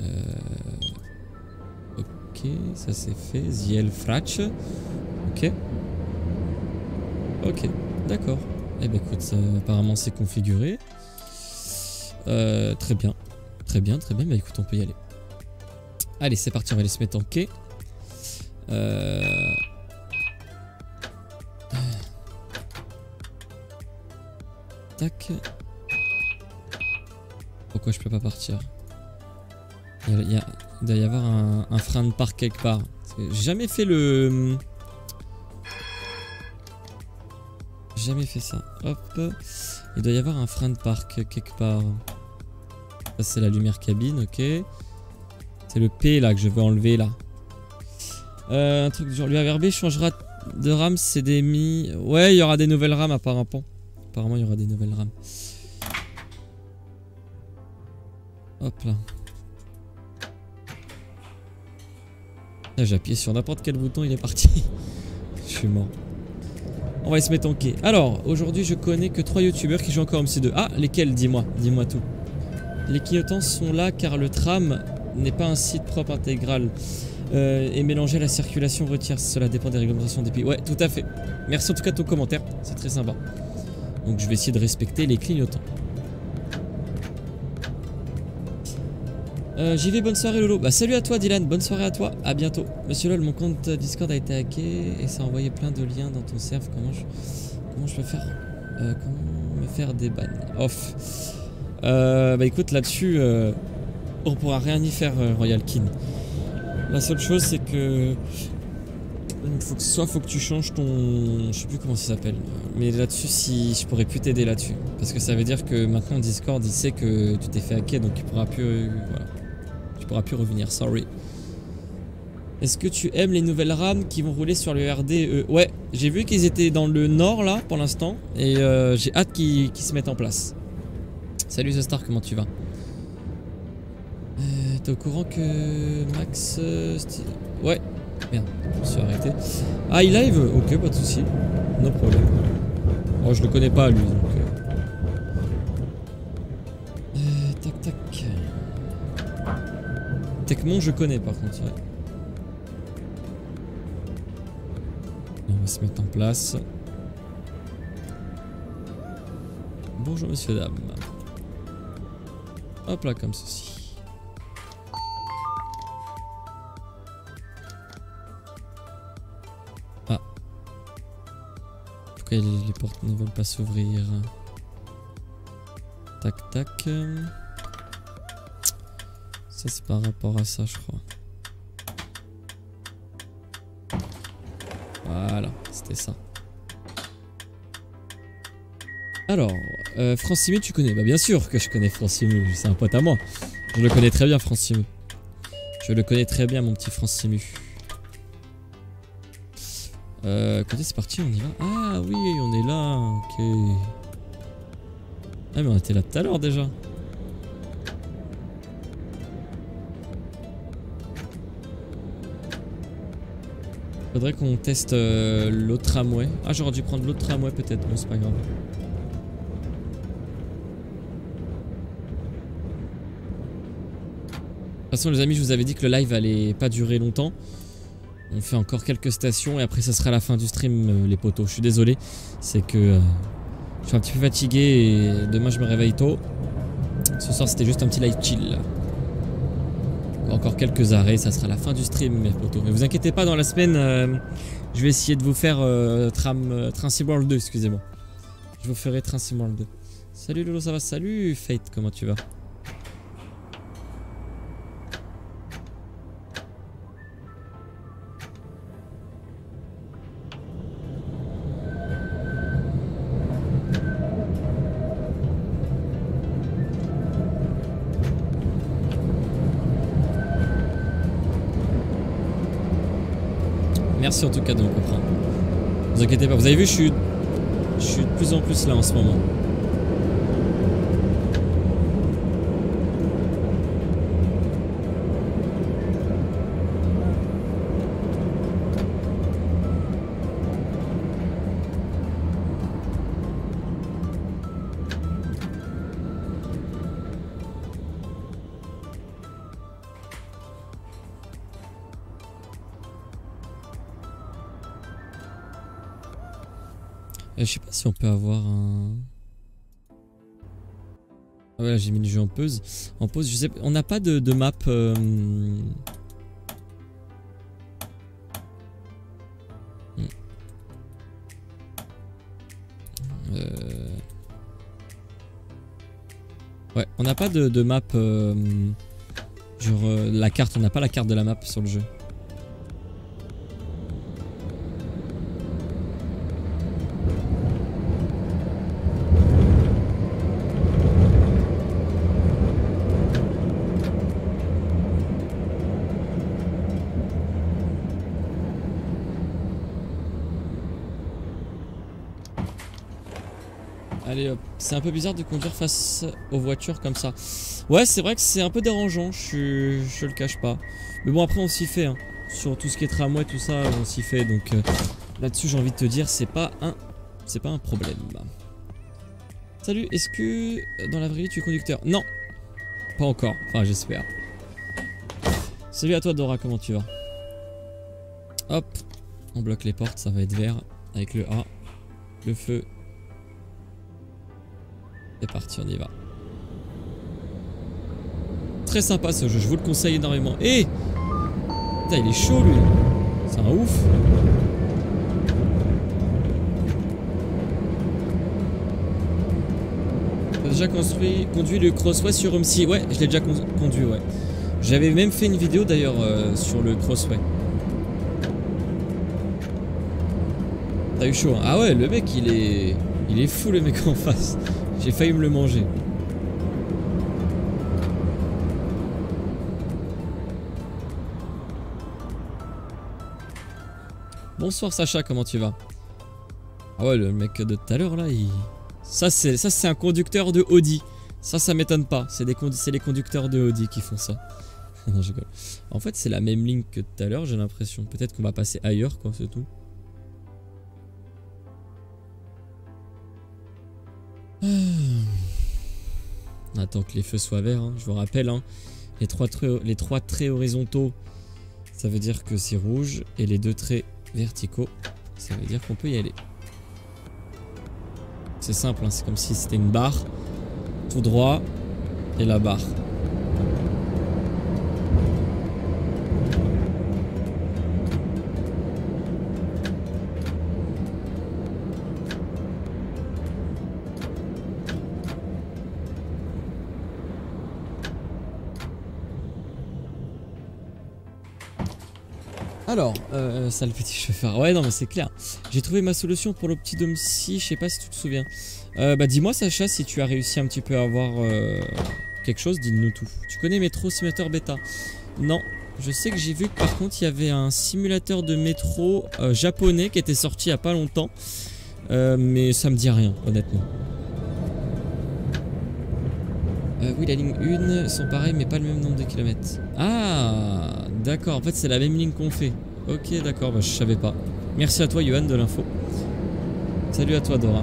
Ok, ça c'est fait. Ziel Fratch. Ok. Ok, d'accord. Eh ben écoute, ça, apparemment c'est configuré. Très bien. Très bien, très bien. Bah écoute, on peut y aller. Allez, c'est parti, on va aller se mettre en quai. Tac. Pourquoi je peux pas partir? Il doit y avoir un frein de parc quelque part. J'ai jamais fait le... Jamais fait ça. Hop. Il doit y avoir un frein de parc quelque part. Ça c'est la lumière cabine, ok. C'est le P là que je veux enlever là. Un truc du genre l'UAVRB changera de RAM, c'est des mi... Ouais, il y aura des nouvelles RAM apparemment. Apparemment il y aura des nouvelles RAM. Hop là. Là j'ai appuyé sur n'importe quel bouton, il est parti. Je suis mort. On va se mettre en quai. Alors, aujourd'hui je connais que 3 youtubeurs qui jouent encore MC2. Ah, lesquels? Dis-moi, dis-moi tout. Les clignotants sont là car le tram n'est pas un site propre intégral. Et mélanger la circulation routière, cela dépend des réglementations des pays. Ouais, tout à fait. Merci en tout cas de ton commentaire, c'est très sympa. Donc je vais essayer de respecter les clignotants. J'y vais, bonne soirée Lolo. Bah salut à toi Dylan, bonne soirée à toi, à bientôt. Monsieur LOL, mon compte Discord a été hacké et ça a envoyé plein de liens dans ton serve. Comment je peux faire comment me faire des bans off. Bah écoute là-dessus on pourra rien y faire Royal King. La seule chose c'est que faut que tu changes ton... Je sais plus comment ça s'appelle. Mais là-dessus si je pourrais plus t'aider là-dessus. Parce que ça veut dire que maintenant Discord il sait que tu t'es fait hacker donc il pourra plus... voilà. Tu pourras plus revenir, sorry. Est-ce que tu aimes les nouvelles rames qui vont rouler sur le RD? Ouais, j'ai vu qu'ils étaient dans le nord là pour l'instant. Et j'ai hâte qu'ils se mettent en place. Salut The Star, comment tu vas? T'es au courant que Max... Ouais. Merde, je me suis arrêté. Ah, il live? Ok, pas de soucis. No problème. Oh, je le connais pas lui donc... tac tac. Techmon je connais par contre, ouais. On va se mettre en place. Bonjour monsieur dame. Hop là comme ceci. Ah. Pourquoi les portes ne veulent pas s'ouvrir? Tac tac. Ça c'est par rapport à ça je crois. Voilà, c'était ça. Alors, Francimu tu connais? Bah bien sûr que je connais Francimu, c'est un pote à moi. Je le connais très bien Francimu. Je le connais très bien mon petit Francimu. Écoutez c'est parti, on y va. Ah oui, on est là, ok. Ah mais on était là tout à l'heure déjà. Faudrait qu'on teste l'autre tramway. Ah j'aurais dû prendre l'autre tramway peut-être, mais c'est pas grave. De toute façon les amis, je vous avais dit que le live allait pas durer longtemps. On fait encore quelques stations et après ça sera la fin du stream les potos. Je suis désolé, c'est que je suis un petit peu fatigué et demain je me réveille tôt. Ce soir c'était juste un petit live chill. Encore quelques arrêts, ça sera la fin du stream mes potos. Mais vous inquiétez pas, dans la semaine je vais essayer de vous faire Train World 2, excusez-moi. Je vous ferai Train World 2. Salut Lolo, ça va? Salut Fate, comment tu vas? Merci en tout cas de me comprendre. Ne vous inquiétez pas, vous avez vu, je suis de plus en plus là en ce moment. Je sais pas si on peut avoir un... Ah ouais, j'ai mis le jeu en pause. En pause, je sais pas, on n'a pas de map... Ouais, on n'a pas de map... Genre la carte, on n'a pas la carte de la map sur le jeu. Allez hop, c'est un peu bizarre de conduire face aux voitures comme ça. Ouais, c'est vrai que c'est un peu dérangeant, je le cache pas. Mais bon, après on s'y fait, hein. Sur tout ce qui est tramway, tout ça, on s'y fait. Donc là-dessus, j'ai envie de te dire, c'est pas un problème. Salut, est-ce que dans la vraie vie tu es conducteur? Non, pas encore, enfin j'espère. Salut à toi Dora, comment tu vas? Hop, on bloque les portes, ça va être vert avec le A, le feu. C'est parti, on y va. Très sympa ce jeu, je vous le conseille énormément. Eh, putain, il est chaud lui. C'est un ouf. T'as déjà conduit le Crossway sur Rumsey? Ouais, je l'ai déjà conduit, ouais. J'avais même fait une vidéo d'ailleurs sur le Crossway. T'as eu chaud, hein? Ah ouais, le mec il est fou, le mec en face. J'ai failli me le manger. Bonsoir Sacha, comment tu vas? Ah ouais, le mec de tout à l'heure là, ça c'est un conducteur de Audi. Ça m'étonne pas. C'est les conducteurs de Audi qui font ça. Non, je rigole. En fait, c'est la même ligne que tout à l'heure, j'ai l'impression. Peut-être qu'on va passer ailleurs, quoi, c'est tout. On attend que les feux soient verts, hein. Je vous rappelle, hein, les trois traits horizontaux, ça veut dire que c'est rouge. Et les 2 traits verticaux, ça veut dire qu'on peut y aller. C'est simple, hein, c'est comme si c'était une barre, tout droit, et la barre. Alors, ça le petit chauffeur. Ouais, non, mais c'est clair. J'ai trouvé ma solution pour le petit Domsi. Je sais pas si tu te souviens. Bah, dis-moi, Sacha, si tu as réussi un petit peu à avoir quelque chose, dis-nous tout. Tu connais Metro Simulator Beta? Non. Je sais que j'ai vu que par contre, il y avait un simulateur de métro japonais qui était sorti il y a pas longtemps. Mais ça me dit rien, honnêtement. Oui, la ligne 1 sont pareilles, mais pas le même nombre de kilomètres. Ah, d'accord. En fait, c'est la même ligne qu'on fait. Ok, d'accord. Bah, je savais pas. Merci à toi, Johan, de l'info. Salut à toi, Dora.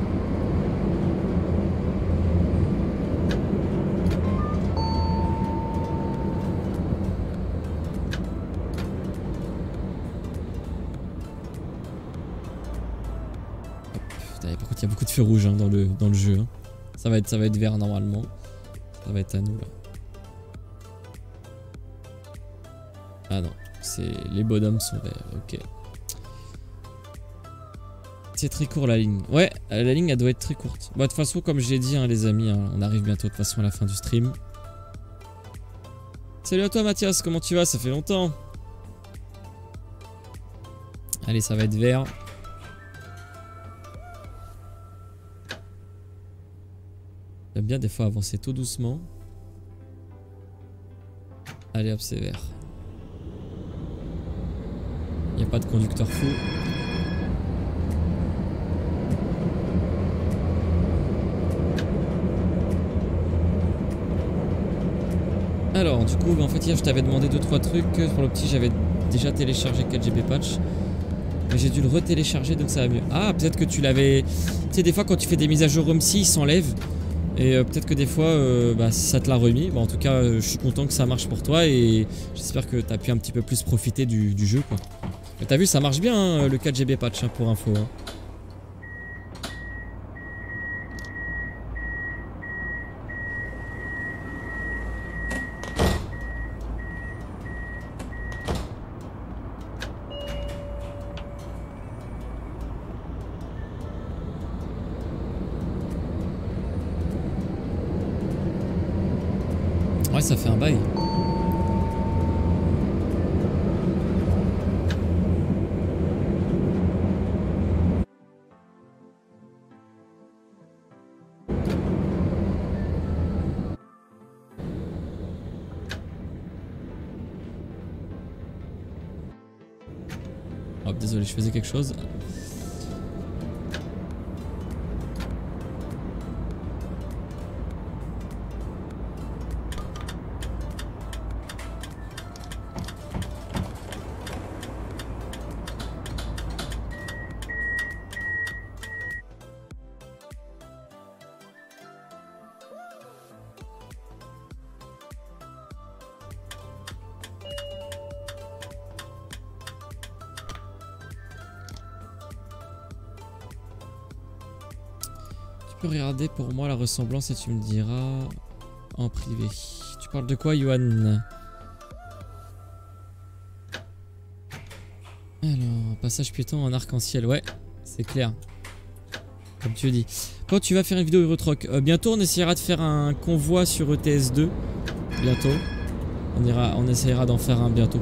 Putain, par contre, il y a beaucoup de feux rouges, hein, dans le jeu. Hein. Ça va être vert normalement. Ça va être à nous là. Ah non, les bonhommes sont verts, ok. C'est très court la ligne. Ouais, la ligne elle doit être très courte. Bah, de toute façon, comme je l'ai dit, hein, les amis, hein, on arrive bientôt de toute façon à la fin du stream. Salut à toi Mathias, comment tu vas? Ça fait longtemps. Allez, ça va être vert. J'aime bien des fois avancer tout doucement. Allez hop, c'est vert. Il n'y a pas de conducteur fou. Alors du coup, en fait hier je t'avais demandé 2-3 trucs. Pour le petit j'avais déjà téléchargé 4GB patch. Mais j'ai dû le retélécharger donc ça va mieux. Ah, peut-être que tu l'avais... Tu sais, des fois quand tu fais des mises à jour Rumsey, il s'enlève. Et peut-être que des fois, bah, ça te l'a remis. Bon, en tout cas, je suis content que ça marche pour toi. Et j'espère que tu as pu un petit peu plus profiter du jeu, quoi. Mais t'as vu, ça marche bien, hein, le 4GB patch, hein, pour info. Hein. Ouais, ça fait un bail. Hop, désolé, je faisais quelque chose. peux regarder pour moi la ressemblance et tu me diras en privé. Tu parles de quoi, Yohan? Alors, passage piéton en arc-en-ciel, ouais, c'est clair. Comme tu dis. Quand tu vas faire une vidéo Eurotroc, bientôt on essaiera de faire un convoi sur ETS2. Bientôt. On essaiera d'en faire un bientôt.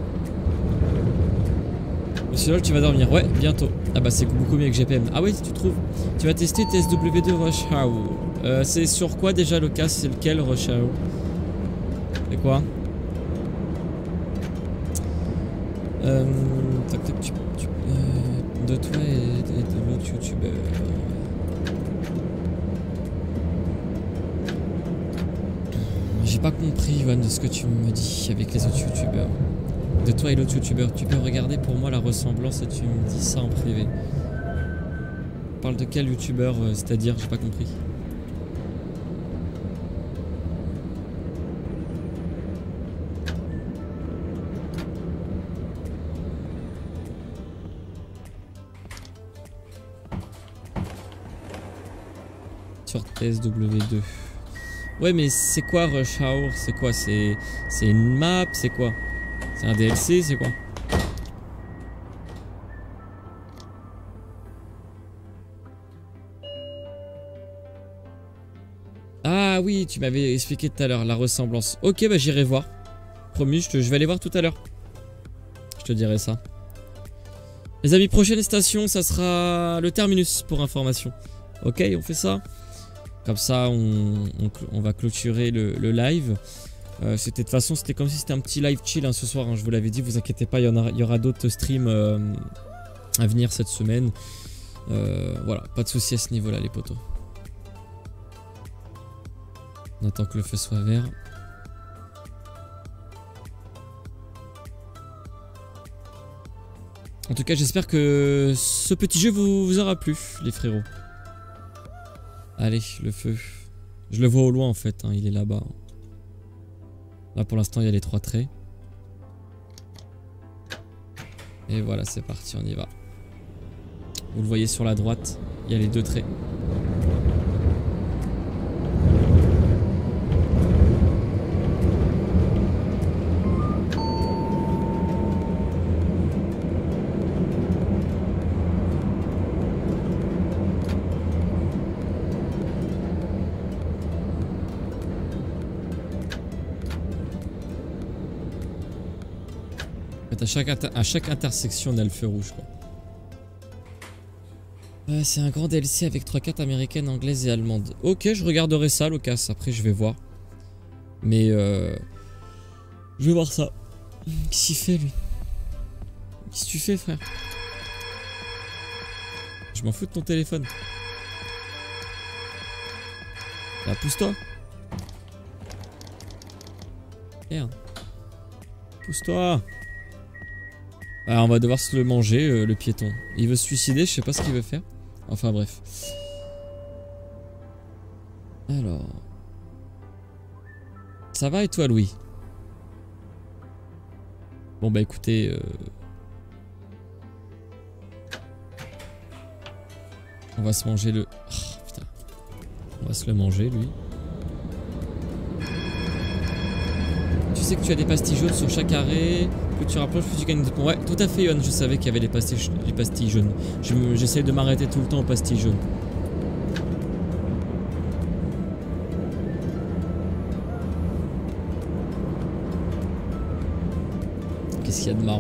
Monsieur Lol, tu vas dormir? Ouais, bientôt. Ah bah c'est beaucoup mieux que GPM. Ah oui, tu trouves? Tu vas tester TSW2 Rush Hour. C'est sur quoi déjà le cas? C'est lequel Rush Hour? C'est quoi? Tac tac, de toi et de l'autre youtubeur. J'ai pas compris, Yohan, de ce que tu me dis avec les autres youtubeurs. De toi et l'autre youtubeur, tu peux regarder pour moi la ressemblance et tu me dis ça en privé. On parle de quel youtubeur, c'est-à-dire, j'ai pas compris. Sur TSW2. Ouais, mais c'est quoi Rush Hour? C'est quoi? C'est une map? C'est quoi? C'est un DLC? C'est quoi? Ah oui, tu m'avais expliqué tout à l'heure la ressemblance. Ok, bah j'irai voir. Promis, je vais aller voir tout à l'heure. Je te dirai ça. Les amis, prochaine station, ça sera le terminus pour information. Ok, on fait ça. Comme ça, on va clôturer le live. C'était de toute façon, c'était comme si c'était un petit live chill hein, ce soir. Hein, je vous l'avais dit, vous inquiétez pas, il y aura d'autres streams à venir cette semaine. Voilà, pas de souci à ce niveau-là, les potos. On attend que le feu soit vert. En tout cas, j'espère que ce petit jeu vous aura plu, les frérots. Allez, le feu. Je le vois au loin en fait, hein, il est là-bas. Là pour l'instant il y a les 3 traits. Et voilà, c'est parti, on y va. Vous le voyez sur la droite, il y a les 2 traits. À chaque intersection, on a le feu rouge, quoi. C'est un grand DLC avec 3 cartes américaines, anglaises et allemandes. Ok, je regarderai ça, Locas. Après, je vais voir. Mais je vais voir ça. Qu'est-ce qu'il fait, lui? Qu'est-ce que tu fais, frère? Je m'en fous de ton téléphone. Là, pousse-toi. Merde. Pousse-toi. Ah, on va devoir se le manger, le piéton. Il veut se suicider, je sais pas ce qu'il veut faire. Enfin bref. Alors. Ça va et toi, Louis? Bon bah écoutez... On va se manger le... Oh, putain. On va se le manger, lui. Tu sais que tu as des pastilles jaunes sur chaque arrêt. Plus tu rapproches, plus tu gagnes de points. Ouais, tout à fait, Yohan. Je savais qu'il y avait les pastilles jaunes. J'essaye de m'arrêter tout le temps aux pastilles jaunes. Qu'est-ce qu'il y a de marron?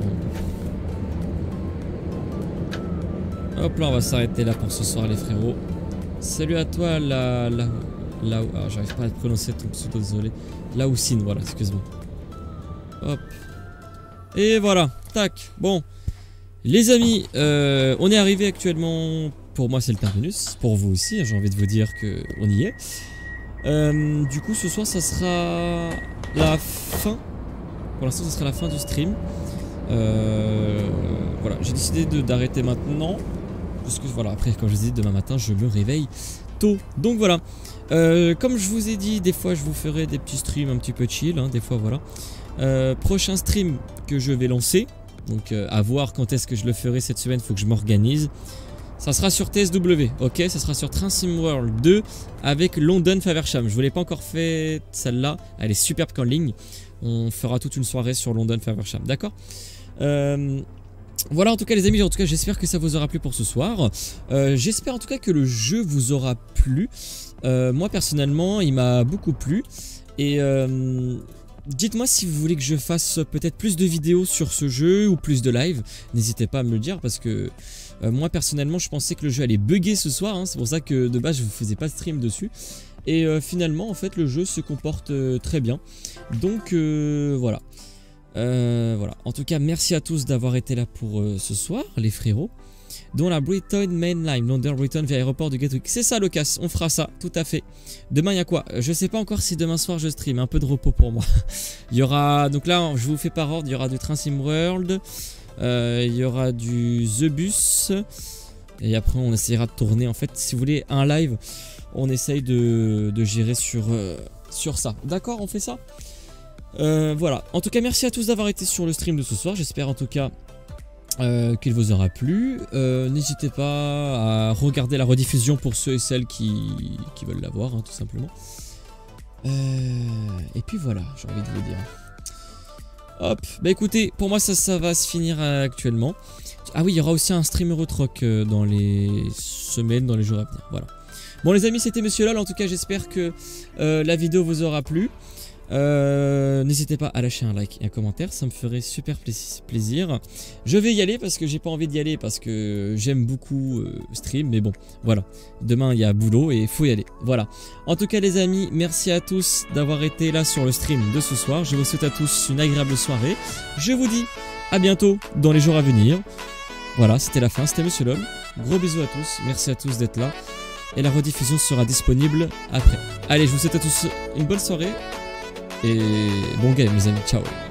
Hop là, on va s'arrêter là pour ce soir, les frérots. Salut à toi, là. Ah, j'arrive pas à prononcer ton pseudo, désolé. Laoussine, voilà, excuse-moi. Hop. Et voilà, tac. Bon, les amis, on est arrivé actuellement. Pour moi, c'est le terminus. Pour vous aussi, j'ai envie de vous dire qu'on y est. Du coup, ce soir, ça sera la fin. Pour l'instant, ça sera la fin du stream. Voilà, j'ai décidé d'arrêter maintenant. Parce que voilà, après, comme je vous ai dit, demain matin, je me réveille tôt. Donc voilà. Comme je vous ai dit, des fois, je vous ferai des petits streams un petit peu chill. Hein, des fois, voilà. Prochain stream que je vais lancer, donc à voir quand est-ce que je le ferai cette semaine, faut que je m'organise. Ça sera sur TSW, ok, ça sera sur Train Sim World 2 avec London Faversham. Je vous l'ai pas encore fait celle-là, elle est superbe qu'en ligne. On fera toute une soirée sur London Faversham, d'accord. Voilà en tout cas les amis, en tout cas j'espère que ça vous aura plu pour ce soir. J'espère en tout cas que le jeu vous aura plu. Moi personnellement il m'a beaucoup plu. Et dites-moi si vous voulez que je fasse peut-être plus de vidéos sur ce jeu ou plus de live. N'hésitez pas à me le dire parce que moi personnellement je pensais que le jeu allait bugger ce soir, hein. C'est pour ça que de base je ne faisais pas de stream dessus. Et finalement en fait le jeu se comporte très bien. Donc voilà. Voilà. En tout cas merci à tous d'avoir été là pour ce soir les frérots. Dont la Brighton Main Line, London Brighton via l'aéroport de Gatwick. C'est ça Lucas, on fera ça, tout à fait. Demain il y a quoi? Je sais pas encore si demain soir je stream, un peu de repos pour moi. Il y aura, donc là je vous fais par ordre, il y aura du Train Sim World, il y aura du The Bus, et après on essaiera de tourner en fait, si vous voulez un live, on essaye de gérer sur ça. D'accord, on fait ça. Voilà, en tout cas merci à tous d'avoir été sur le stream de ce soir, j'espère en tout cas qu'il vous aura plu. N'hésitez pas à regarder la rediffusion pour ceux et celles qui veulent la voir, hein, tout simplement. Et puis voilà, j'ai envie de vous dire. Hop, bah écoutez, pour moi ça va se finir actuellement. Ah oui, il y aura aussi un stream Eurotrock dans les semaines, dans les jours à venir. Voilà. Bon les amis, c'était Monsieur LOL. En tout cas, j'espère que la vidéo vous aura plu. N'hésitez pas à lâcher un like et un commentaire, ça me ferait super plaisir. Je vais y aller parce que j'ai pas envie d'y aller parce que j'aime beaucoup stream, mais bon voilà, demain il y a boulot et il faut y aller. Voilà, en tout cas les amis, merci à tous d'avoir été là sur le stream de ce soir. Je vous souhaite à tous une agréable soirée. Je vous dis à bientôt dans les jours à venir. Voilà, c'était la fin, c'était Monsieur LOL. Gros bisous à tous, merci à tous d'être là. Et la rediffusion sera disponible après. Allez, je vous souhaite à tous une bonne soirée. Et bon game les amis, ciao.